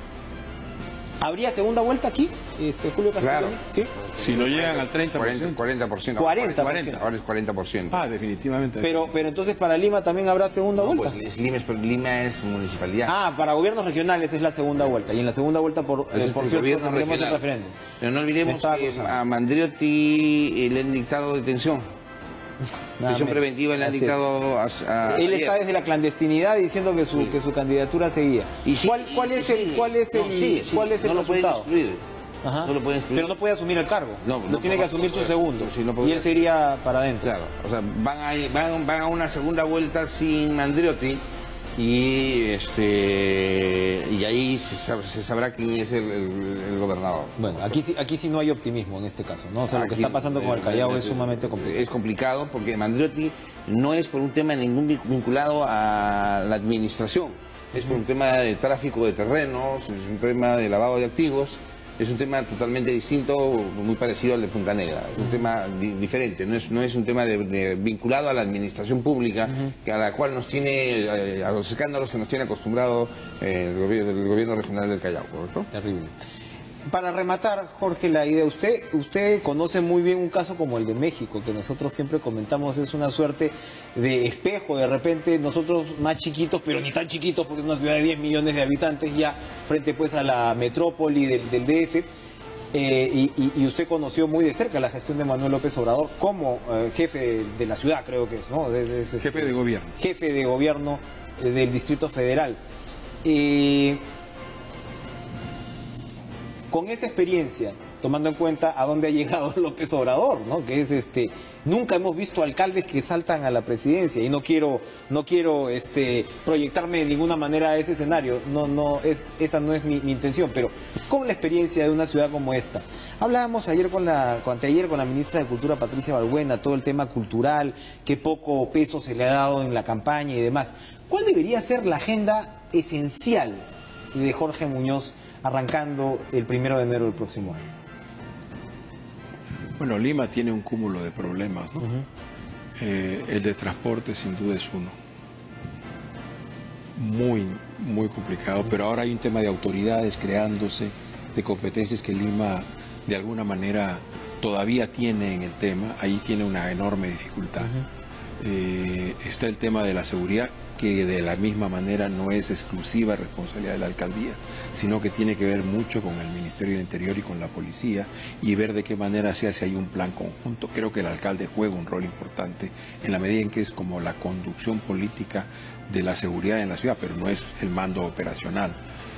¿Habría segunda vuelta aquí, este, Julio Castillo? Claro. ¿Sí? Si no llegan al treinta por ciento. cuarenta por ciento. cuarenta por ciento. Ahora es cuarenta por ciento. Ah, definitivamente. Pero, pero entonces para Lima también habrá segunda no, vuelta. Pues, Lima, es, Lima es municipalidad. Ah, para gobiernos regionales es la segunda vuelta. Y en la segunda vuelta, por, es eh, por el cierto, gobierno tendremos regional. el referéndum. Pero no olvidemos que a Mandriotti le han dictado detención. Prisión preventiva le han Así dictado a, a, Él ayer. está desde la clandestinidad diciendo que su, Sí. que su candidatura seguía. Y sí, ¿Cuál, cuál y- es y el, sí. cuál es el, No, sí, sí. cuál es el No lo pueden resultado? excluir. Ajá. No lo pueden excluir. Pero no puede asumir el cargo. No, No, no, tiene no, que asumir no su puede. segundo. Sí, no y podría. él se iría para adentro. Claro, o sea, van a, van, van a una segunda vuelta sin Mandriotti y este y ahí se, sab- se sabrá quién es el, el- el gobernador. Bueno, aquí sí, aquí sí no hay optimismo en este caso, ¿no? O sea, lo que Aquí, está pasando con el Callao eh, es sumamente complicado. Es complicado porque Mandriotti no es por un tema ningún vi- vinculado a la administración, es por un tema de tráfico de terrenos, es un tema de lavado de activos. Es un tema totalmente distinto, muy parecido al de Punta Negra. Es un tema di diferente, no es, no es un tema de, de, vinculado a la administración pública, uh-huh. que a la cual nos tiene, a, a los escándalos que nos tiene acostumbrado eh, el, gobierno, el gobierno regional del Callao, ¿correcto? Terrible. Para rematar, Jorge, la idea, usted, usted conoce muy bien un caso como el de México, que nosotros siempre comentamos es una suerte de espejo, de repente nosotros más chiquitos, pero ni tan chiquitos porque es una ciudad de diez millones de habitantes ya, frente pues a la metrópoli del, del D F. Eh, y, y, y usted conoció muy de cerca la gestión de Manuel López Obrador como eh, jefe de, de la ciudad, creo que es, ¿no? Es, es, es, jefe de gobierno. Jefe de gobierno eh, del Distrito Federal. Eh, con esa experiencia, tomando en cuenta a dónde ha llegado López Obrador, ¿no? Que es este, nunca hemos visto alcaldes que saltan a la presidencia, y no quiero, no quiero este, proyectarme de ninguna manera a ese escenario, no, no, es, esa no es mi, mi intención, pero con la experiencia de una ciudad como esta. Hablábamos ayer con la, anteayer con la ministra de Cultura, Patricia Balbuena, todo el tema cultural, qué poco peso se le ha dado en la campaña y demás. ¿Cuál debería ser la agenda esencial de Jorge Muñoz arrancando el primero de enero del próximo año? Bueno, Lima tiene un cúmulo de problemas, ¿no? Uh-huh. eh, el de transporte sin duda es uno. Muy, muy complicado, pero ahora hay un tema de autoridades creándose, de competencias que Lima de alguna manera todavía tiene en el tema, ahí tiene una enorme dificultad. Uh-huh. eh, está el tema de la seguridad, que de la misma manera no es exclusiva responsabilidad de la alcaldía, sino que tiene que ver mucho con el Ministerio del Interior y con la policía, y ver de qué manera se hace ahí un plan conjunto. Creo que el alcalde juega un rol importante en la medida en que es como la conducción política de la seguridad en la ciudad, pero no es el mando operacional.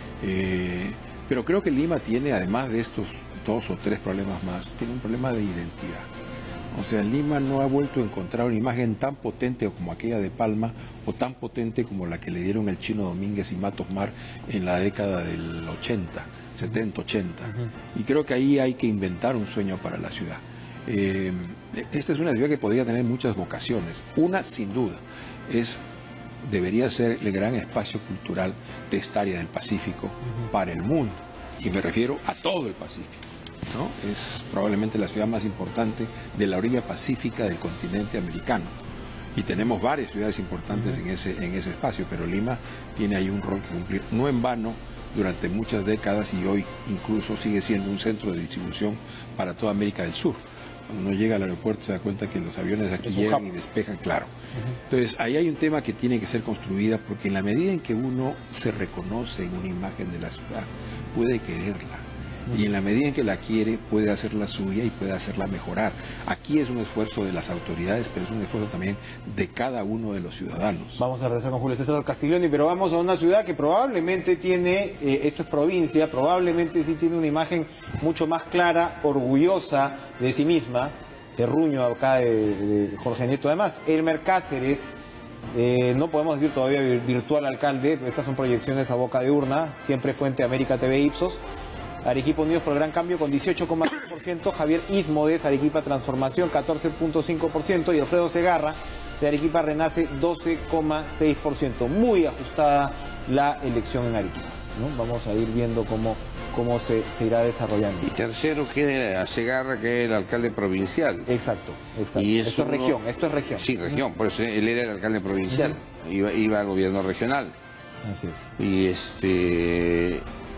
Eh, pero creo que Lima tiene, además de estos dos o tres problemas más, tiene un problema de identidad. O sea, Lima no ha vuelto a encontrar una imagen tan potente como aquella de Palma, o tan potente como la que le dieron el Chino Domínguez y Matos Mar en la década del ochenta, setenta, ochenta. Uh-huh. Y creo que ahí hay que inventar un sueño para la ciudad. Eh, esta es una ciudad que podría tener muchas vocaciones. Una, sin duda, es debería ser el gran espacio cultural de esta área del Pacífico uh-huh. para el mundo. Y me refiero a todo el Pacífico, ¿no? Es probablemente la ciudad más importante de la orilla pacífica del continente americano. Y tenemos varias ciudades importantes en ese, en ese espacio, pero Lima tiene ahí un rol que cumplir. No en vano, durante muchas décadas, y hoy incluso sigue siendo un centro de distribución para toda América del Sur. Cuando uno llega al aeropuerto se da cuenta que los aviones de aquí llegan y despejan, claro. Entonces, ahí hay un tema que tiene que ser construida, porque en la medida en que uno se reconoce en una imagen de la ciudad, puede quererla. Y en la medida en que la quiere, puede hacerla suya y puede hacerla mejorar. Aquí es un esfuerzo de las autoridades, pero es un esfuerzo también de cada uno de los ciudadanos. Vamos a regresar con Julio César Castiglioni, pero vamos a una ciudad que probablemente tiene, eh, esto es provincia, probablemente sí tiene una imagen mucho más clara, orgullosa de sí misma, terruño acá de, de Jorge Nieto. Además, Elmer Cáceres, eh, no podemos decir todavía virtual alcalde, estas son proyecciones a boca de urna, siempre fuente América T V Ipsos. Arequipa Unidos por el Gran Cambio con dieciocho coma tres por ciento, Javier Ismodes, Arequipa Transformación catorce punto cinco por ciento y Alfredo Segarra de Arequipa Renace doce coma seis por ciento. Muy ajustada la elección en Arequipa, ¿no? Vamos a ir viendo cómo, cómo se, se irá desarrollando. Y tercero queda a Segarra, que es el alcalde provincial. Exacto, exacto. Y esto uno... es región, esto es región. Sí, región, por eso él era el alcalde provincial, uh-huh. iba, iba al gobierno regional. Así es. Y este...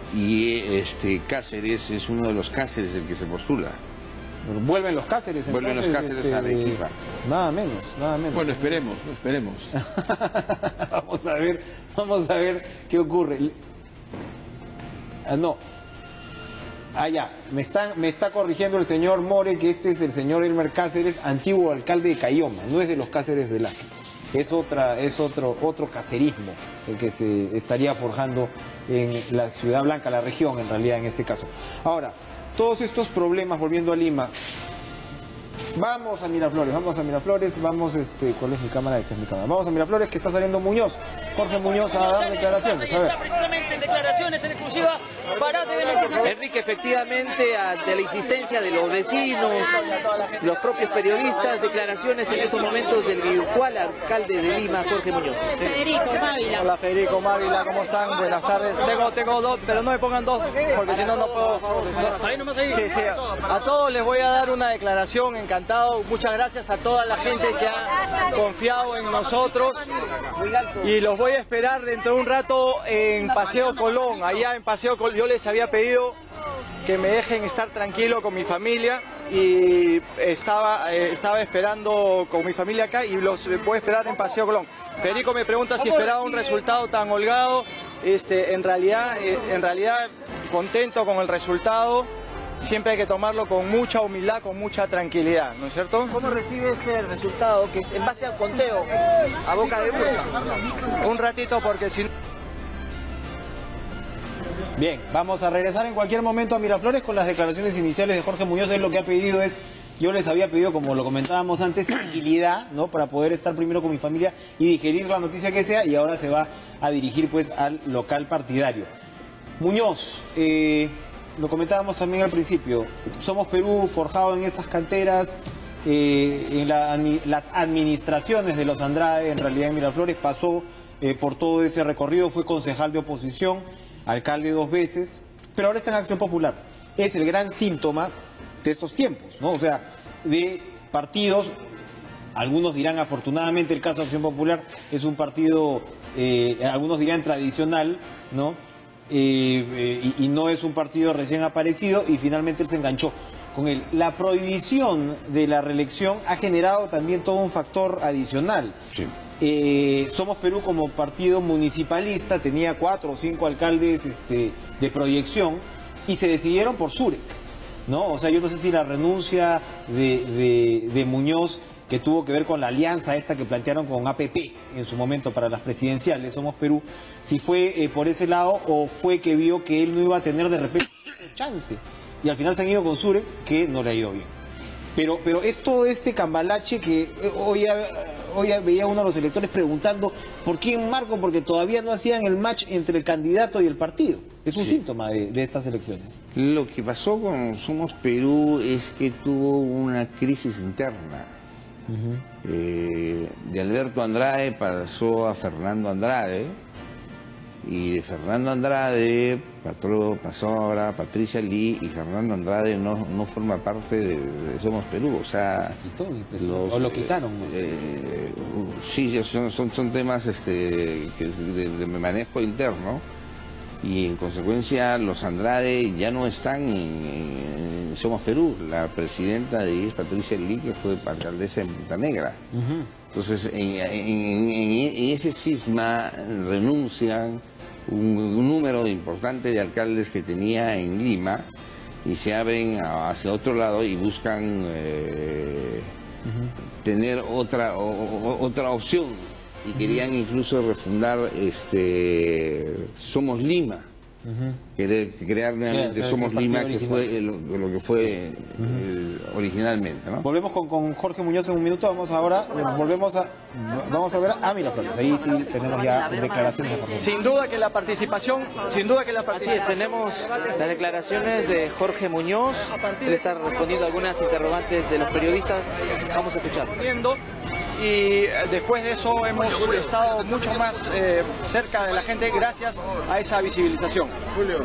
Y este Cáceres es uno de los Cáceres el que se postula. Vuelven los Cáceres. Vuelven entonces, los Cáceres este, a Arequipa. Nada menos, nada menos. Bueno, esperemos, esperemos. Vamos a ver, vamos a ver qué ocurre. Ah, no. Ah, ya, me, están, me está corrigiendo el señor More que este es el señor Elmer Cáceres, antiguo alcalde de Cayoma, no es de los Cáceres Velázquez. Es, otra, es otro, otro cacerismo el que se estaría forjando en la Ciudad Blanca, la región en realidad en este caso. Ahora, todos estos problemas, volviendo a Lima, vamos a Miraflores, vamos a Miraflores, vamos, este, ¿cuál es mi cámara? Esta es mi cámara. Vamos a Miraflores, que está saliendo Muñoz, Jorge Muñoz, a dar declaraciones. A ver. Precisamente en declaraciones en exclusiva para T V. Enrique, efectivamente, ante la insistencia de los vecinos, los propios periodistas, declaraciones en estos momentos del virtual alcalde de Lima, Jorge Muñoz. Federico Mávila. Hola Federico Mávila, ¿cómo están? Buenas tardes. Tengo, tengo dos, pero no me pongan dos, porque si no, no puedo. Ahí nomás ahí. Sí, sí. A todos les voy a dar una declaración, encantado. Muchas gracias a toda la gente que ha confiado en nosotros. Y los voy a esperar dentro de un rato en Paseo Colón. Allá en Paseo Colón, yo les había pedido que me dejen estar tranquilo con mi familia y estaba, eh, estaba esperando con mi familia acá y los puedo esperar en Paseo Colón. Federico me pregunta si esperaba un resultado tan holgado. Este, en realidad, eh, en realidad contento con el resultado. Siempre hay que tomarlo con mucha humildad, con mucha tranquilidad, ¿no es cierto? ¿Cómo recibe este resultado que es en base al conteo a boca de urna? Un ratito porque si Bien, vamos a regresar en cualquier momento a Miraflores con las declaraciones iniciales de Jorge Muñoz. Él lo que ha pedido es, yo les había pedido, como lo comentábamos antes, tranquilidad, ¿no? Para poder estar primero con mi familia y digerir la noticia que sea, y ahora se va a dirigir pues al local partidario. Muñoz, eh, lo comentábamos también al principio, Somos Perú, forjado en esas canteras, eh, en la, las administraciones de los Andrade, en realidad en Miraflores, pasó eh, por todo ese recorrido, fue concejal de oposición, alcalde dos veces, pero ahora está en Acción Popular. Es el gran síntoma de estos tiempos, ¿no? O sea, de partidos, algunos dirán afortunadamente el caso de Acción Popular es un partido, eh, algunos dirán tradicional, ¿no? Eh, eh, y, y no es un partido recién aparecido, y finalmente él se enganchó con él. La prohibición de la reelección ha generado también todo un factor adicional. Sí. Eh, Somos Perú, como partido municipalista, tenía cuatro o cinco alcaldes este, de proyección, y se decidieron por Zurek, ¿no? O sea, yo no sé si la renuncia de, de, de Muñoz, que tuvo que ver con la alianza esta que plantearon con A P P en su momento para las presidenciales, Somos Perú, si fue eh, por ese lado o fue que vio que él no iba a tener de repente chance, y al final se han ido con Zurek, que no le ha ido bien. Pero, pero es todo este cambalache que hoy, hoy veía uno de los electores preguntando ¿por qué en Marco? Porque todavía no hacían el match entre el candidato y el partido. Es un sí. síntoma de, de estas elecciones. Lo que pasó con Somos Perú es que tuvo una crisis interna. Uh-huh. eh, de Alberto Andrade pasó a Fernando Andrade, y de Fernando Andrade pasó, pasó ahora a Patricia Lee, y Fernando Andrade no, no forma parte de, de Somos Perú, o sea... ¿Quitó, los, ¿O lo quitaron? Eh, eh, sí, son, son, son temas este, que de, de manejo interno, y en consecuencia los Andrade ya no están en, en Somos Perú. La presidenta de I E S, Patricia Lee, que fue alcaldesa en Punta Negra. Uh-huh. Entonces, en, en, en, en ese cisma renuncian un, un número importante de alcaldes que tenía en Lima, y se abren hacia otro lado y buscan eh, uh-huh. tener otra, o, o, otra opción. Y querían incluso refundar este Somos Lima, uh-huh. querer crear nuevamente yeah, Somos Lima, que fue lo, lo que fue uh-huh. el, originalmente, ¿no? Volvemos con, con Jorge Muñoz en un minuto. Vamos ahora, volvemos a vamos a ver a Miraflores. Ahí sí tenemos ya declaraciones de Jorge. Sin duda que la participación, sin duda que la participación. Sí, tenemos las declaraciones de Jorge Muñoz. Él está respondiendo algunas interrogantes de los periodistas. Vamos a escuchar. Y después de eso hemos estado mucho más eh, cerca de la gente gracias a esa visibilización. Julio.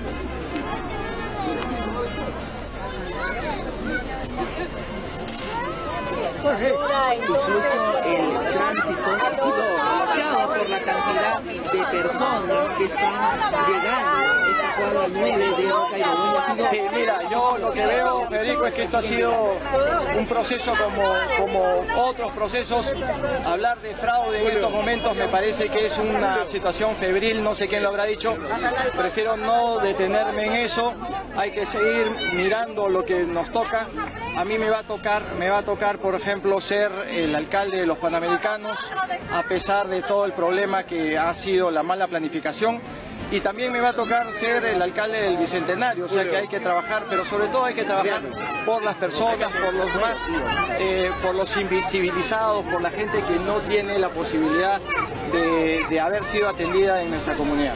Incluso el tránsito ha sido bloqueado por la cantidad de personas que están llegando. Cuadra nueve de Roca y Boloña. Sí, mira, yo lo que veo, Federico, es que esto ha sido un proceso como, como otros procesos. Hablar de fraude en estos momentos me parece que es una situación febril, no sé quién lo habrá dicho. Prefiero no detenerme en eso. Hay que seguir mirando lo que nos toca. A mí me va a tocar, me va a tocar, por ejemplo, ser el alcalde de los Panamericanos, a pesar de todo el problema que ha sido la mala planificación. Y también me va a tocar ser el alcalde del Bicentenario, o sea que hay que trabajar, pero sobre todo hay que trabajar por las personas, por los más, eh, por los invisibilizados, por la gente que no tiene la posibilidad de, de haber sido atendida en nuestra comunidad.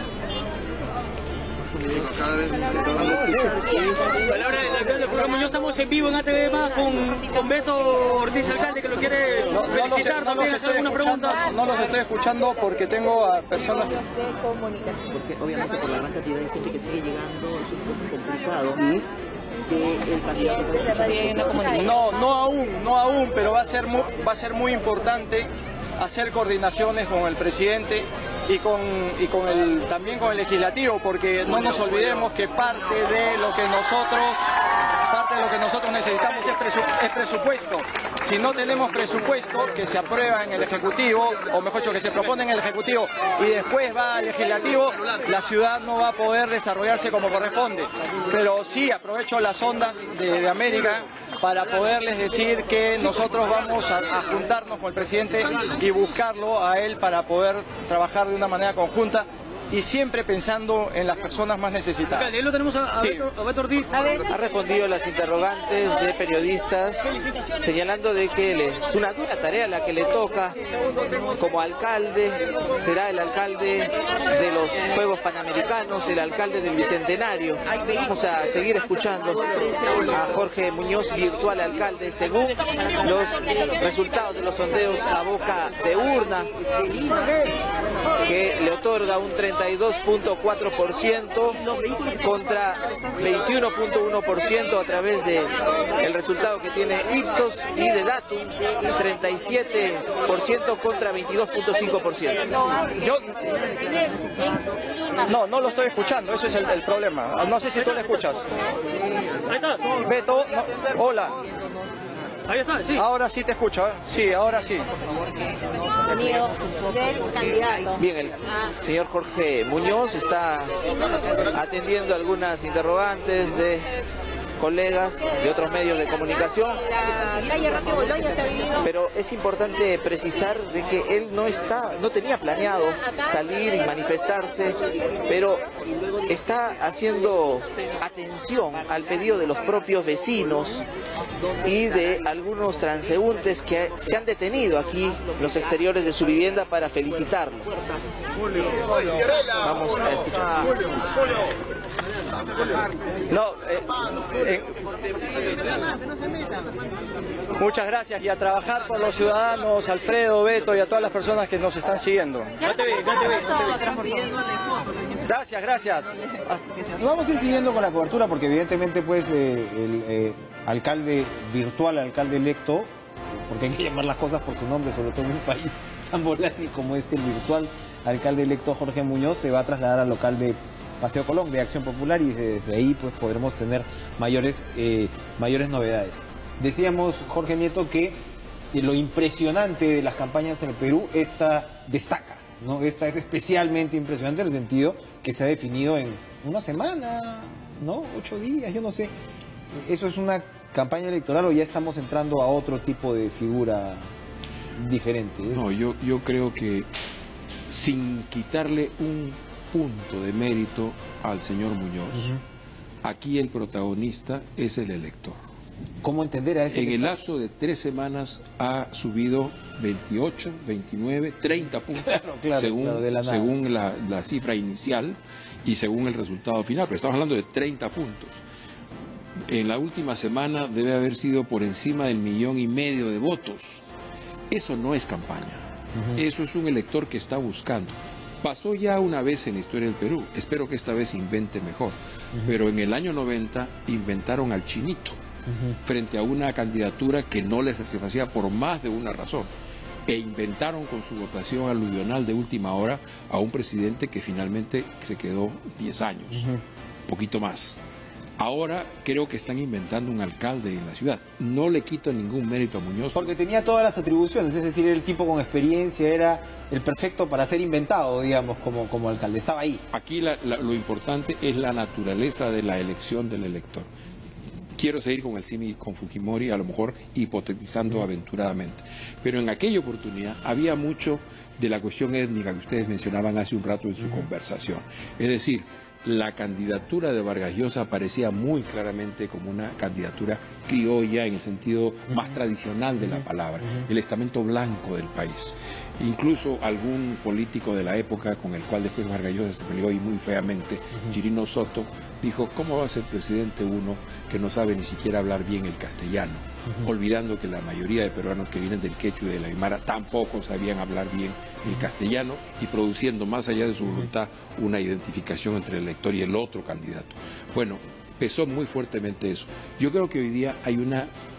Palabra del alcalde Jorge Muñoz, estamos en vivo en A T V más con, con Beto Ortiz, alcalde, que lo quiere no, felicitar, no también hacer alguna pregunta. No los estoy escuchando porque tengo a personas... de comunicación. Porque obviamente por la gran cantidad de gente que sigue llegando es un poco complicado. ¿Mm? Que el candidato... No, no aún, no aún, pero va a ser muy, va a ser muy importante hacer coordinaciones con el presidente y con, y con el, también con el legislativo, porque no nos olvidemos que parte de lo que nosotros, parte de lo que nosotros necesitamos es, presu, es presupuesto. Si no tenemos presupuesto que se aprueba en el Ejecutivo, o mejor dicho, que se propone en el Ejecutivo y después va al Legislativo, la ciudad no va a poder desarrollarse como corresponde. Pero sí aprovecho las ondas de, de América para poderles decir que nosotros vamos a, a juntarnos con el presidente y buscarlo a él para poder trabajar de una manera conjunta y siempre pensando en las personas más necesitadas. Ahí lo tenemos a, a, Sí. Beto, a Beto Ortiz. Ha respondido las interrogantes de periodistas señalando de que le- es una dura tarea la que le toca como alcalde. Será el alcalde de los Juegos Panamericanos, el alcalde del Bicentenario. Vamos a seguir escuchando a Jorge Muñoz, virtual alcalde, según los resultados de los sondeos a boca de urna, que le otorga un treinta y dos punto cuatro por ciento contra veintiuno punto uno por ciento a través de el resultado que tiene Ipsos y de Datum, treinta y siete por ciento contra veintidós punto cinco por ciento. Yo no, no lo estoy escuchando, ese es el, el problema. No sé si tú lo escuchas. Ahí está. Beto, no, hola. Ahí está, sí. Ahora sí te escucho, ¿eh? Sí, ahora sí. Amigo del candidato. Bien, el señor Jorge Muñoz está atendiendo algunas interrogantes de colegas de otros medios de comunicación, La calle Roque Boloña se ha vivido. pero es importante precisar de que él no está, no tenía planeado salir y manifestarse, pero está haciendo atención al pedido de los propios vecinos y de algunos transeúntes que se han detenido aquí en los exteriores de su vivienda para felicitarlo. Vamos a escuchar. No, eh, eh, muchas gracias y a trabajar por los ciudadanos, Alfredo, Beto y a todas las personas que nos están siguiendo. Date bien, date bien, date bien. Gracias, gracias. Y vamos a ir siguiendo con la cobertura porque evidentemente pues eh, el eh, alcalde virtual, alcalde electo, porque hay que llamar las cosas por su nombre, sobre todo en un país tan volátil como este, el virtual alcalde electo Jorge Muñoz se va a trasladar al local de Paseo Colón de Acción Popular y desde ahí pues podremos tener mayores, eh, mayores novedades. Decíamos, Jorge Nieto, que lo impresionante de las campañas en el Perú, esta destaca, ¿no? Esta es especialmente impresionante en el sentido que se ha definido en una semana, ¿no? Ocho días, yo no sé. ¿Eso es una campaña electoral o ya estamos entrando a otro tipo de figura diferente? No, yo, yo creo que sin quitarle un punto de mérito al señor Muñoz, uh-huh. Aquí el protagonista es el elector. ¿Cómo entender a ese En elector? el lapso de tres semanas ha subido veintiocho, veintinueve, treinta puntos, claro, claro, según, claro, de la nada. según la, la cifra inicial y según el resultado final, pero estamos hablando de treinta puntos. En la última semana debe haber sido por encima del millón y medio de votos. Eso no es campaña, uh-huh. Eso es un elector que está buscando. Pasó ya una vez en la historia del Perú, espero que esta vez invente mejor, uh-huh. Pero en el año noventa inventaron al Chinito, uh-huh. Frente a una candidatura que no les satisfacía por más de una razón, e inventaron con su votación aluvional de última hora a un presidente que finalmente se quedó diez años, uh-huh. Poquito más. Ahora creo que están inventando un alcalde en la ciudad. No le quito ningún mérito a Muñoz. Porque tenía todas las atribuciones, es decir, el tipo con experiencia, era el perfecto para ser inventado, digamos, como, como alcalde. Estaba ahí. Aquí la, la, lo importante es la naturaleza de la elección del elector. Quiero seguir con el símil con Fujimori, a lo mejor hipotetizando aventuradamente. Pero en aquella oportunidad había mucho de la cuestión étnica que ustedes mencionaban hace un rato en su uh-huh. conversación. Es decir, la candidatura de Vargas Llosa aparecía muy claramente como una candidatura criolla en el sentido uh-huh. más tradicional de la palabra, uh-huh. el estamento blanco del país. Incluso algún político de la época con el cual después Vargas Llosa se peleó y muy feamente, uh-huh. Chirino Soto, dijo, ¿cómo va a ser presidente uno que no sabe ni siquiera hablar bien el castellano? Uh-huh. Olvidando que la mayoría de peruanos que vienen del quechua y de la aymara tampoco sabían hablar bien el castellano y produciendo más allá de su voluntad una identificación entre el elector y el otro candidato. Bueno, pesó muy fuertemente eso. Yo creo que hoy día hay una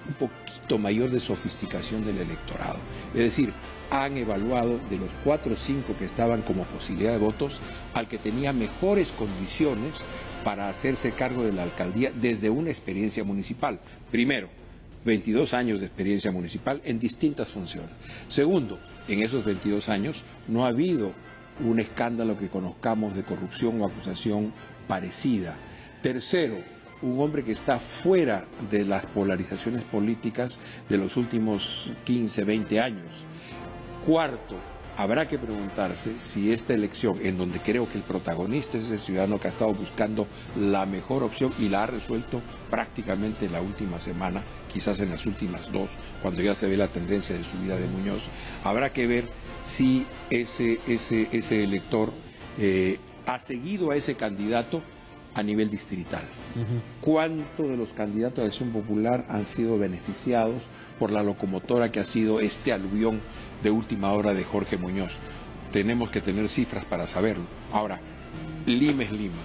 un poquito mayor de sofisticación del electorado. Es decir, han evaluado de los cuatro o cinco que estaban como posibilidad de votos al que tenía mejores condiciones para hacerse cargo de la alcaldía desde una experiencia municipal. Primero, veintidós años de experiencia municipal en distintas funciones. Segundo, en esos veintidós años no ha habido un escándalo que conozcamos de corrupción o acusación parecida. Tercero, un hombre que está fuera de las polarizaciones políticas de los últimos quince, veinte años. Cuarto, habrá que preguntarse si esta elección, en donde creo que el protagonista es ese ciudadano que ha estado buscando la mejor opción y la ha resuelto prácticamente en la última semana, quizás en las últimas dos, cuando ya se ve la tendencia de subida de Muñoz, habrá que ver si ese, ese, ese elector eh, ha seguido a ese candidato a nivel distrital. Uh-huh. ¿Cuántos de los candidatos de Acción Popular han sido beneficiados por la locomotora que ha sido este aluvión de última hora de Jorge Muñoz? Tenemos que tener cifras para saberlo. Ahora, Lima es Lima.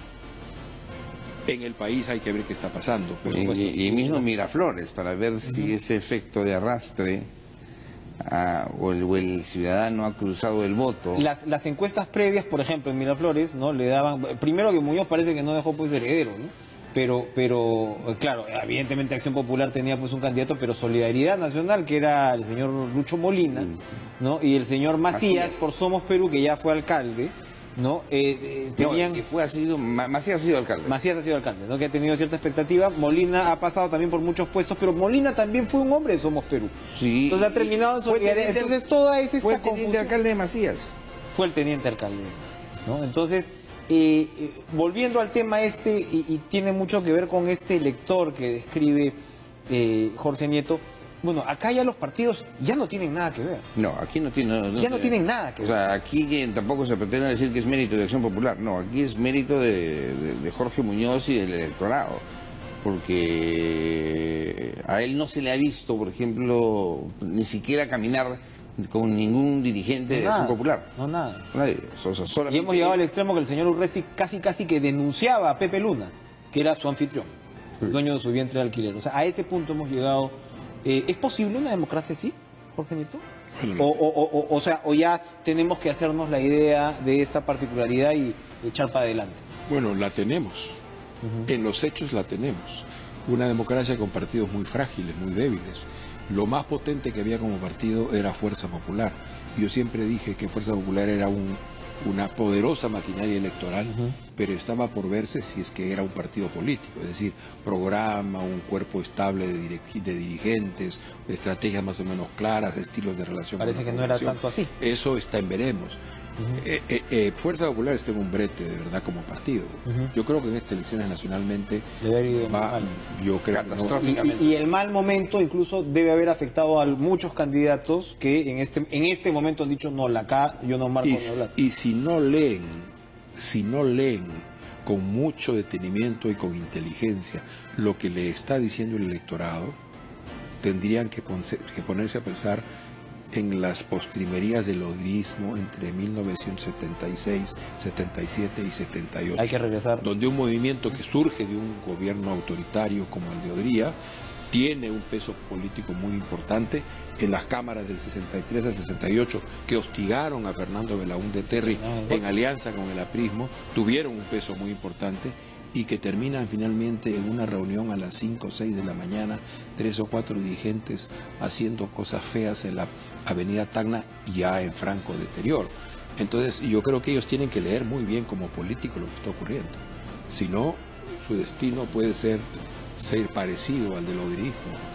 En el país hay que ver qué está pasando. Por y, y, y mismo Miraflores, para ver uh-huh. si ese efecto de arrastre uh, o, el, o el ciudadano ha cruzado el voto. Las, las encuestas previas, por ejemplo, en Miraflores, ¿no? Le daban, primero que Muñoz parece que no dejó pues heredero, ¿no? Pero, pero claro, evidentemente Acción Popular tenía pues un candidato, pero Solidaridad Nacional, que era el señor Lucho Molina, ¿no? Y el señor Macías, Macías. por Somos Perú, que ya fue alcalde, ¿no? Eh, eh, tenían... No, que fue, ha sido, Macías ha sido alcalde. Macías ha sido alcalde, ¿no? Que ha tenido cierta expectativa. Molina ha pasado también por muchos puestos, pero Molina también fue un hombre de Somos Perú. Sí. Entonces ha terminado en Solidaridad. Entonces toda esa Fue el teniente alcalde de Macías. Fue el teniente alcalde de Macías, ¿no? Entonces... Eh, eh, volviendo al tema este, y, y tiene mucho que ver con este elector que describe eh, Jorge Nieto, bueno, acá ya los partidos ya no tienen nada que ver. No, aquí no tienen no, no, Ya no tienen nada que o ver. O sea, aquí tampoco se pretende decir que es mérito de Acción Popular, no, aquí es mérito de, de, de Jorge Muñoz y del electorado, porque a él no se le ha visto, por ejemplo, ni siquiera caminar con ningún dirigente no, de Acción Popular. No, nada. Nadie. O sea, solamente... Y hemos llegado al extremo que el señor Urresti casi casi que denunciaba a Pepe Luna, que era su anfitrión, sí. dueño de su vientre de alquiler. O sea, a ese punto hemos llegado. Eh, ¿Es posible una democracia así, Jorge Nieto? O, o, o, o, o sea, o ya tenemos que hacernos la idea de esta particularidad y echar para adelante. Bueno, la tenemos. Uh-huh. En los hechos la tenemos. Una democracia con partidos muy frágiles, muy débiles. Lo más potente que había como partido era Fuerza Popular. Yo siempre dije que Fuerza Popular era un, una poderosa maquinaria electoral, uh-huh. pero estaba por verse si es que era un partido político, es decir, programa, un cuerpo estable de, direct- de dirigentes, estrategias más o menos claras, estilos de relación. Parece que no era tanto así. Eso está en veremos. Uh-huh. eh, eh, eh, Fuerza Popular está en un brete de verdad como partido. Uh-huh. Yo creo que en estas elecciones nacionalmente va, yo creo que no. y, y, y el mal momento incluso debe haber afectado a muchos candidatos que en este en este momento han dicho no, la acá yo no marco y, ni hablar. Y si no leen, si no leen con mucho detenimiento y con inteligencia lo que le está diciendo el electorado, tendrían que, ponse, que ponerse a pensar en las postrimerías del odrismo entre mil novecientos setenta y seis, setenta y siete y setenta y ocho. Hay que regresar. Donde un movimiento que surge de un gobierno autoritario como el de Odría tiene un peso político muy importante en las cámaras del sesenta y tres al sesenta y ocho que hostigaron a Fernando Belaúnde Terry no, en alianza con el aprismo, tuvieron un peso muy importante y que terminan finalmente en una reunión a las cinco o seis de la mañana, tres o cuatro dirigentes haciendo cosas feas en la Avenida Tacna, ya en franco deterioro. Entonces yo creo que ellos tienen que leer muy bien como político lo que está ocurriendo. Si no, su destino puede ser, ser parecido al del odrismo.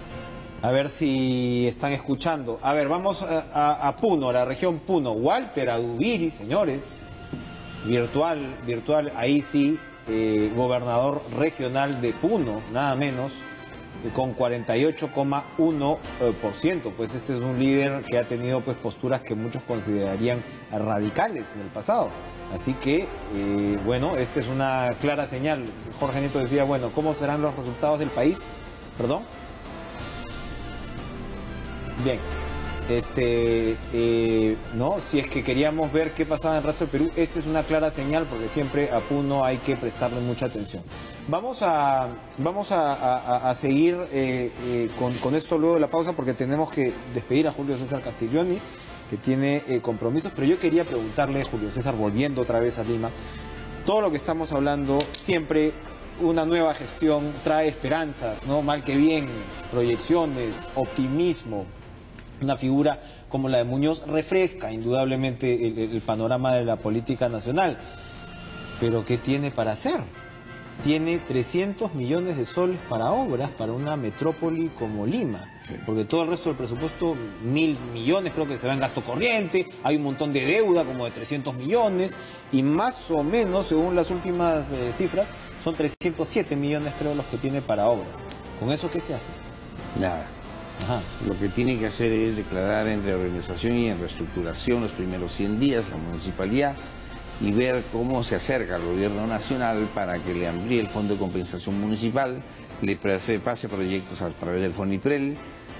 A ver si están escuchando. A ver, vamos a, a, a Puno, a la región Puno. Walter Adubiri, señores, virtual, virtual, ahí sí, eh, gobernador regional de Puno, nada menos, con cuarenta y ocho coma uno por ciento. Pues este es un líder que ha tenido pues posturas que muchos considerarían radicales en el pasado. Así que, eh, bueno, esta es una clara señal. Jorge Nieto decía, bueno, ¿cómo serán los resultados del país? ¿Perdón? Bien. Este, eh, no, si es que queríamos ver qué pasaba en el resto del Perú, esta es una clara señal porque siempre a Puno hay que prestarle mucha atención. Vamos a, vamos a, a, a seguir eh, eh, con, con esto luego de la pausa porque tenemos que despedir a Julio César Castiglioni, que tiene eh, compromisos, pero yo quería preguntarle, Julio César, volviendo otra vez a Lima, todo lo que estamos hablando, siempre una nueva gestión trae esperanzas, ¿no? Mal que bien, proyecciones, optimismo. Una figura como la de Muñoz refresca indudablemente el, el panorama de la política nacional. Pero ¿qué tiene para hacer? Tiene trescientos millones de soles para obras para una metrópoli como Lima. Porque todo el resto del presupuesto, mil millones creo que se va en gasto corriente, hay un montón de deuda como de trescientos millones y más o menos, según las últimas eh, cifras, son trescientos siete millones creo los que tiene para obras. ¿Con eso qué se hace? Nada. Ajá. Lo que tiene que hacer es declarar en reorganización y en reestructuración los primeros cien días la municipalidad y ver cómo se acerca al gobierno nacional para que le amplíe el fondo de compensación municipal, le pase, pase proyectos a través del FONIPREL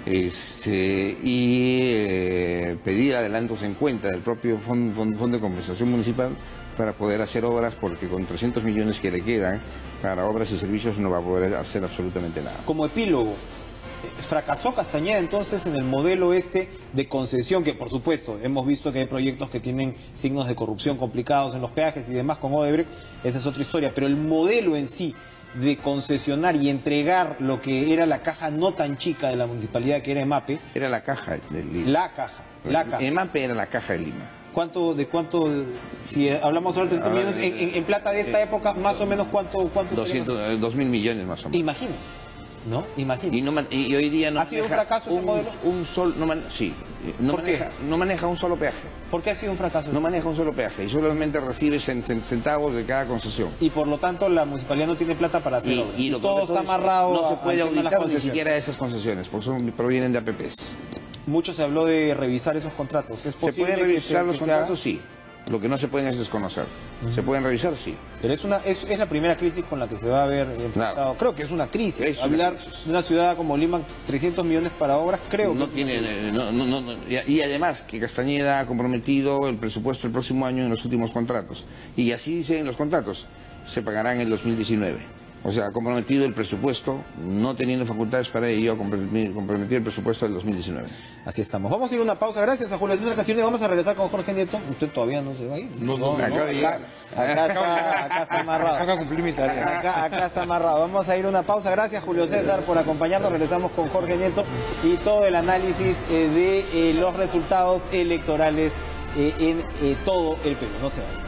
este, y eh, pedir adelantos en cuenta del propio fondo, fondo, fondo de compensación municipal para poder hacer obras, porque con trescientos millones que le quedan para obras y servicios no va a poder hacer absolutamente nada. Como epílogo, fracasó Castañeda entonces en el modelo este de concesión, que por supuesto hemos visto que hay proyectos que tienen signos de corrupción complicados en los peajes y demás con Odebrecht, esa es otra historia, pero el modelo en sí de concesionar y entregar lo que era la caja no tan chica de la municipalidad, que era EMAPE. Era la caja de Lima. La caja, la caja. EMAPE era la caja de Lima. ¿Cuánto, de cuánto, si hablamos ahora de trescientos millones, en, en, en plata de esta eh, época, más o menos cuánto? cuánto doscientos, dos mil millones más o menos. Imagínense. ¿No? Imagínate. Y, no man, y hoy día no ¿Ha sido un fracaso ese un, modelo? Un sol, no man, sí. No ¿Por maneja, qué? No maneja un solo peaje. ¿Por qué ha sido un fracaso? No maneja un solo peaje y solamente recibe centavos de cada concesión. Y por lo tanto la municipalidad no tiene plata para hacer y, obras. Y, y lo todo está amarrado. No se puede a, auditar ni siquiera esas concesiones, porque son, provienen de A P Ps. Mucho se habló de revisar esos contratos. ¿Es ¿Se pueden revisar se, los contratos? Sí. Lo que no se pueden es desconocer. Uh-huh. ¿Se pueden revisar? Sí. Pero es una es, es la primera crisis con la que se va a ver enfrentado. Claro. Creo que es una crisis. Es Hablar una crisis. de una ciudad como Lima, trescientos millones para obras, creo no que... Tiene, no, no, no, no, y, y además que Castañeda ha comprometido el presupuesto el próximo año en los últimos contratos. Y así dicen los contratos, se pagarán en el dos mil diecinueve. O sea, ha comprometido el presupuesto, no teniendo facultades para ello, ha comprometido el presupuesto del dos mil diecinueve. Así estamos. Vamos a ir a una pausa. Gracias a Julio César Castiglioni. Vamos a regresar con Jorge Nieto. Usted todavía no se va a ir. No, no, no. no, no acá, acá, acá, está, acá está amarrado. Acá cumplí mi tarea. Acá, acá está amarrado. Vamos a ir a una pausa. Gracias, Julio César, por acompañarnos. Regresamos con Jorge Nieto y todo el análisis eh, de eh, los resultados electorales eh, en eh, todo el Perú. No se vayan.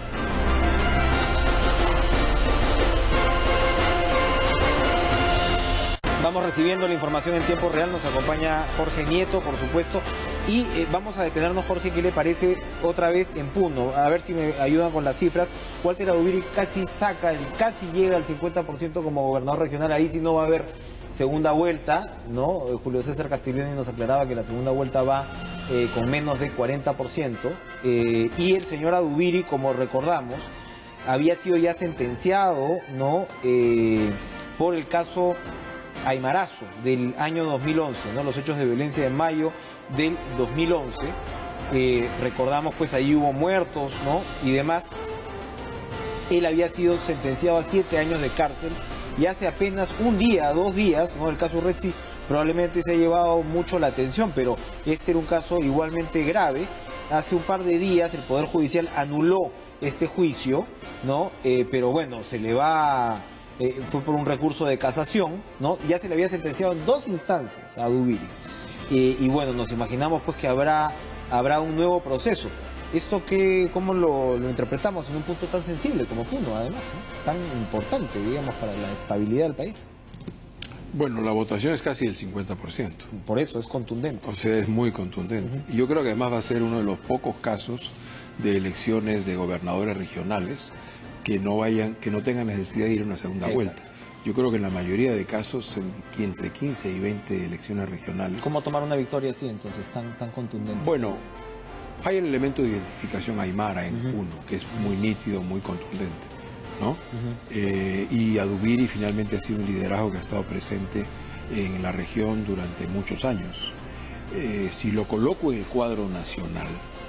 Vamos recibiendo la información en tiempo real, nos acompaña Jorge Nieto, por supuesto, y eh, vamos a detenernos, Jorge, ¿qué le parece otra vez en Puno? A ver si me ayudan con las cifras. Walter Adubiri casi saca, casi llega al cincuenta por ciento como gobernador regional, ahí sí no va a haber segunda vuelta, ¿no? Julio César Castiglioni nos aclaraba que la segunda vuelta va eh, con menos de cuarenta por ciento, eh, y el señor Adubiri, como recordamos, había sido ya sentenciado, ¿no? Eh, por el caso Aymarazo del año dos mil once, ¿no? Los hechos de violencia de mayo del dos mil once. Eh, recordamos, pues ahí hubo muertos, ¿no? Y demás. Él había sido sentenciado a siete años de cárcel y hace apenas un día, dos días, ¿no? El caso Urresti probablemente se ha llevado mucho la atención, pero este era un caso igualmente grave. Hace un par de días el Poder Judicial anuló este juicio, ¿no? Eh, pero bueno, se le va... Eh, fue por un recurso de casación, ¿no? Ya se le había sentenciado en dos instancias a Adubiri. Eh, y bueno, nos imaginamos pues que habrá, habrá un nuevo proceso. ¿Esto qué, cómo lo, lo interpretamos en un punto tan sensible como Puno, además, ¿no? Tan importante, digamos, para la estabilidad del país? Bueno, la votación es casi el cincuenta por ciento. Por eso es contundente. O sea, es muy contundente. Uh-huh. Y yo creo que además va a ser uno de los pocos casos de elecciones de gobernadores regionales que no vayan, que no tengan necesidad de ir a una segunda Exacto. vuelta. Yo creo que en la mayoría de casos, en, entre quince y veinte elecciones regionales... ¿Cómo tomar una victoria así, entonces, tan, tan contundente? Bueno, hay el elemento de identificación aymara en uh-huh. uno, que es muy nítido, muy contundente, ¿no? Uh-huh. eh, y Adubiri finalmente ha sido un liderazgo que ha estado presente en la región durante muchos años. eh, si lo coloco en el cuadro nacional,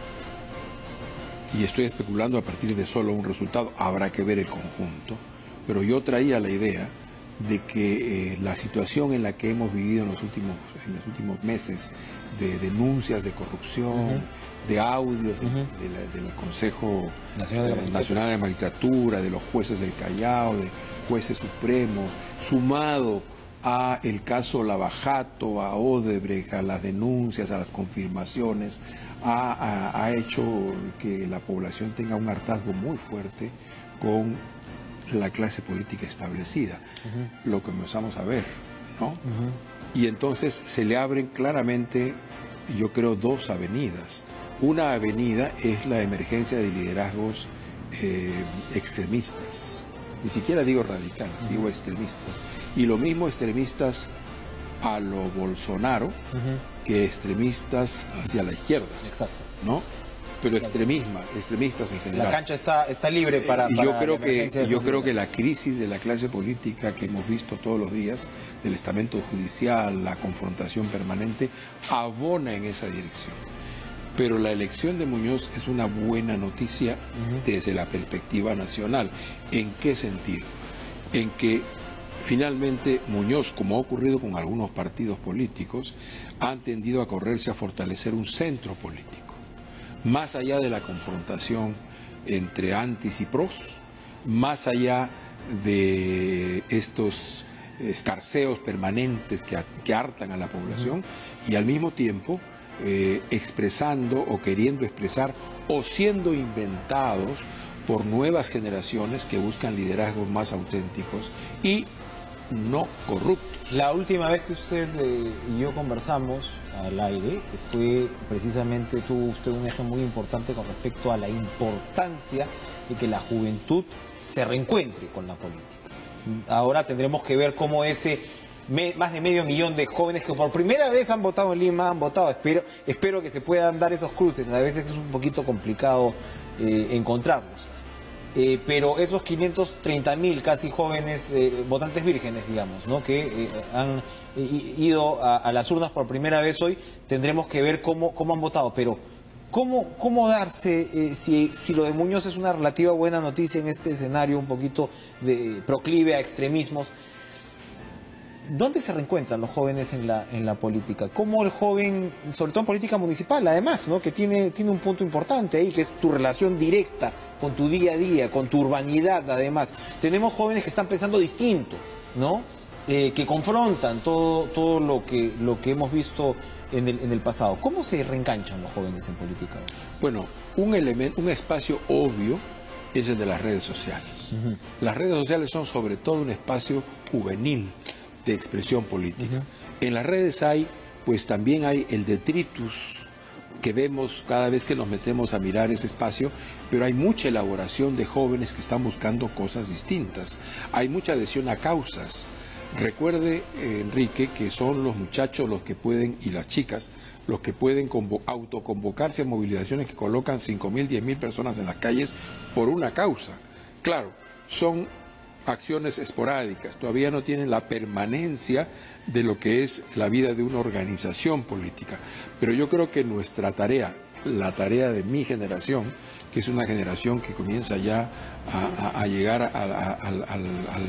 y estoy especulando a partir de solo un resultado, habrá que ver el conjunto, pero yo traía la idea de que eh, la situación en la que hemos vivido en los últimos, en los últimos meses, de denuncias de corrupción, uh-huh. de audios uh-huh. de la, del Consejo Nacional de, eh, Nacional de Magistratura, de los jueces del Callao, de jueces supremos, sumado a el caso Lavajato, a Odebrecht, a las denuncias, a las confirmaciones, ha, ha, ha hecho que la población tenga un hartazgo muy fuerte con la clase política establecida, uh-huh. lo que empezamos a ver, ¿no? Uh-huh. Y entonces se le abren claramente, yo creo, dos avenidas. Una avenida es la emergencia de liderazgos eh, extremistas, ni siquiera digo radical, uh-huh. digo extremistas. Y lo mismo extremistas a lo Bolsonaro uh-huh. que extremistas hacia la izquierda. Exacto. ¿No? Pero extremismo, extremistas en general. La cancha está, está libre para, y para yo creo que yo creo vida. que la crisis de la clase política que hemos visto todos los días, del estamento judicial, la confrontación permanente, abona en esa dirección. Pero la elección de Muñoz es una buena noticia uh-huh. desde la perspectiva nacional. ¿En qué sentido? En que finalmente Muñoz, como ha ocurrido con algunos partidos políticos, han tendido a correrse a fortalecer un centro político. Más allá de la confrontación entre antis y pros, más allá de estos escarceos permanentes que, que hartan a la población, uh-huh. y al mismo tiempo eh, expresando o queriendo expresar o siendo inventados por nuevas generaciones que buscan liderazgos más auténticos y no corruptos. La última vez que usted eh, y yo conversamos al aire fue precisamente, tuvo usted un eje muy importante con respecto a la importancia de que la juventud se reencuentre con la política. Ahora tendremos que ver cómo ese me, más de medio millón de jóvenes que por primera vez han votado en Lima, han votado, espero, espero que se puedan dar esos cruces, a veces es un poquito complicado eh, encontrarlos. Eh, pero esos quinientos treinta mil casi jóvenes eh, votantes vírgenes, digamos, ¿no? que eh, han eh, ido a, a las urnas por primera vez hoy, tendremos que ver cómo, cómo han votado. Pero, ¿cómo, cómo darse, eh, si, si lo de Muñoz es una relativa buena noticia en este escenario un poquito de proclive a extremismos? ¿Dónde se reencuentran los jóvenes en la, en la política? ¿Cómo el joven, sobre todo en política municipal, además, ¿no? que tiene, tiene un punto importante ahí, que es tu relación directa con tu día a día, con tu urbanidad, además? Tenemos jóvenes que están pensando distinto, ¿no? Eh, que confrontan todo, todo lo que, lo que hemos visto en el, en el pasado. ¿Cómo se reenganchan los jóvenes en política? Bueno, un elemento, un espacio obvio es el de las redes sociales. Uh-huh. Las redes sociales son sobre todo un espacio juvenil de expresión política. Uh-huh. En las redes hay, pues también hay el detritus que vemos cada vez que nos metemos a mirar ese espacio, pero hay mucha elaboración de jóvenes que están buscando cosas distintas. Hay mucha adhesión a causas. Recuerde, eh, Enrique, que son los muchachos los que pueden, y las chicas, los que pueden autoconvocarse a movilizaciones que colocan cinco mil, diez mil personas en las calles por una causa. Claro, son acciones esporádicas, todavía no tienen la permanencia de lo que es la vida de una organización política. Pero yo creo que nuestra tarea, la tarea de mi generación, que es una generación que comienza ya a, a, a llegar a, a, a, a,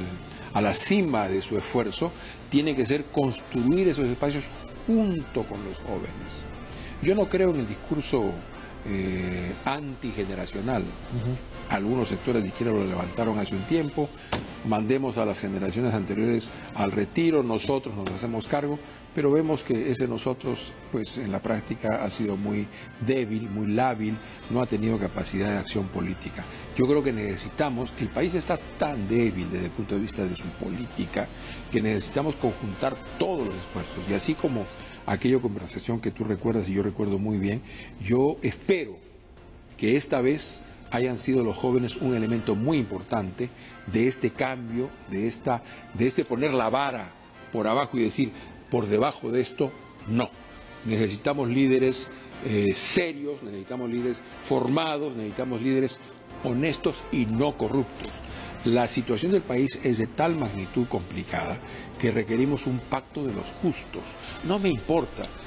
a la cima de su esfuerzo, tiene que ser construir esos espacios junto con los jóvenes. Yo no creo en el discurso eh, antigeneracional. Uh-huh. Algunos sectores de izquierda lo levantaron hace un tiempo. Mandemos a las generaciones anteriores al retiro, nosotros nos hacemos cargo, pero vemos que ese nosotros, pues en la práctica ha sido muy débil, muy lábil, no ha tenido capacidad de acción política. Yo creo que necesitamos, el país está tan débil desde el punto de vista de su política, que necesitamos conjuntar todos los esfuerzos. Y así como aquella conversación que tú recuerdas y yo recuerdo muy bien, yo espero que esta vez hayan sido los jóvenes un elemento muy importante de este cambio, de esta, de este poner la vara por abajo y decir, por debajo de esto, no. Necesitamos líderes eh, serios, necesitamos líderes formados, necesitamos líderes honestos y no corruptos. La situación del país es de tal magnitud complicada que requerimos un pacto de los justos. No me importa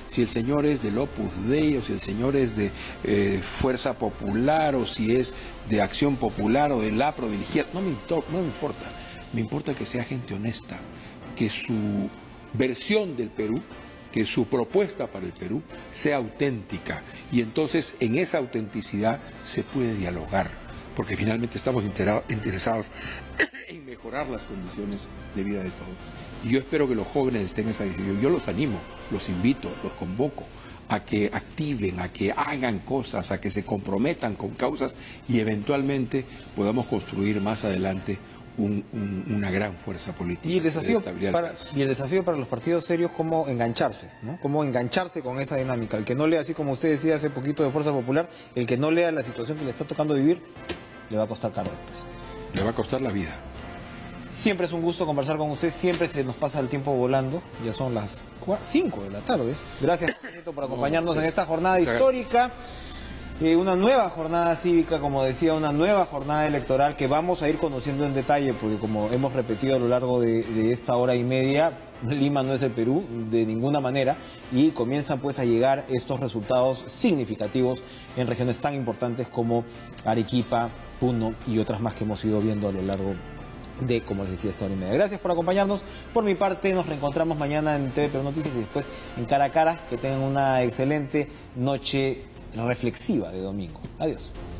si el señor es del Opus Dei o si el señor es de eh, Fuerza Popular o si es de Acción Popular o del A P R O, de la izquierda, no me, no me importa. Me importa que sea gente honesta, que su versión del Perú, que su propuesta para el Perú sea auténtica. Y entonces en esa autenticidad se puede dialogar, porque finalmente estamos interesados en mejorar las condiciones de vida de todos. Y yo espero que los jóvenes estén en esa decisión. Yo los animo, los invito, los convoco a que activen, a que hagan cosas, a que se comprometan con causas y eventualmente podamos construir más adelante Un, un, una gran fuerza política. Y el desafío de para, y el desafío para los partidos serios, cómo engancharse, ¿no? Cómo engancharse con esa dinámica. El que no lea, así como usted decía hace poquito de Fuerza Popular, el que no lea la situación que le está tocando vivir, le va a costar caro después. Le va a costar la vida. Siempre es un gusto conversar con usted, siempre se nos pasa el tiempo volando, ya son las cinco de la tarde. Gracias por acompañarnos no, en esta jornada histórica. Eh, una nueva jornada cívica, como decía, una nueva jornada electoral que vamos a ir conociendo en detalle, porque como hemos repetido a lo largo de, de esta hora y media, Lima no es el Perú de ninguna manera y comienzan pues a llegar estos resultados significativos en regiones tan importantes como Arequipa, Puno y otras más que hemos ido viendo a lo largo de, como les decía, esta hora y media. Gracias por acompañarnos. Por mi parte, nos reencontramos mañana en T V Perú Noticias y después en Cara a Cara. Que tengan una excelente noche reflexiva de domingo. Adiós.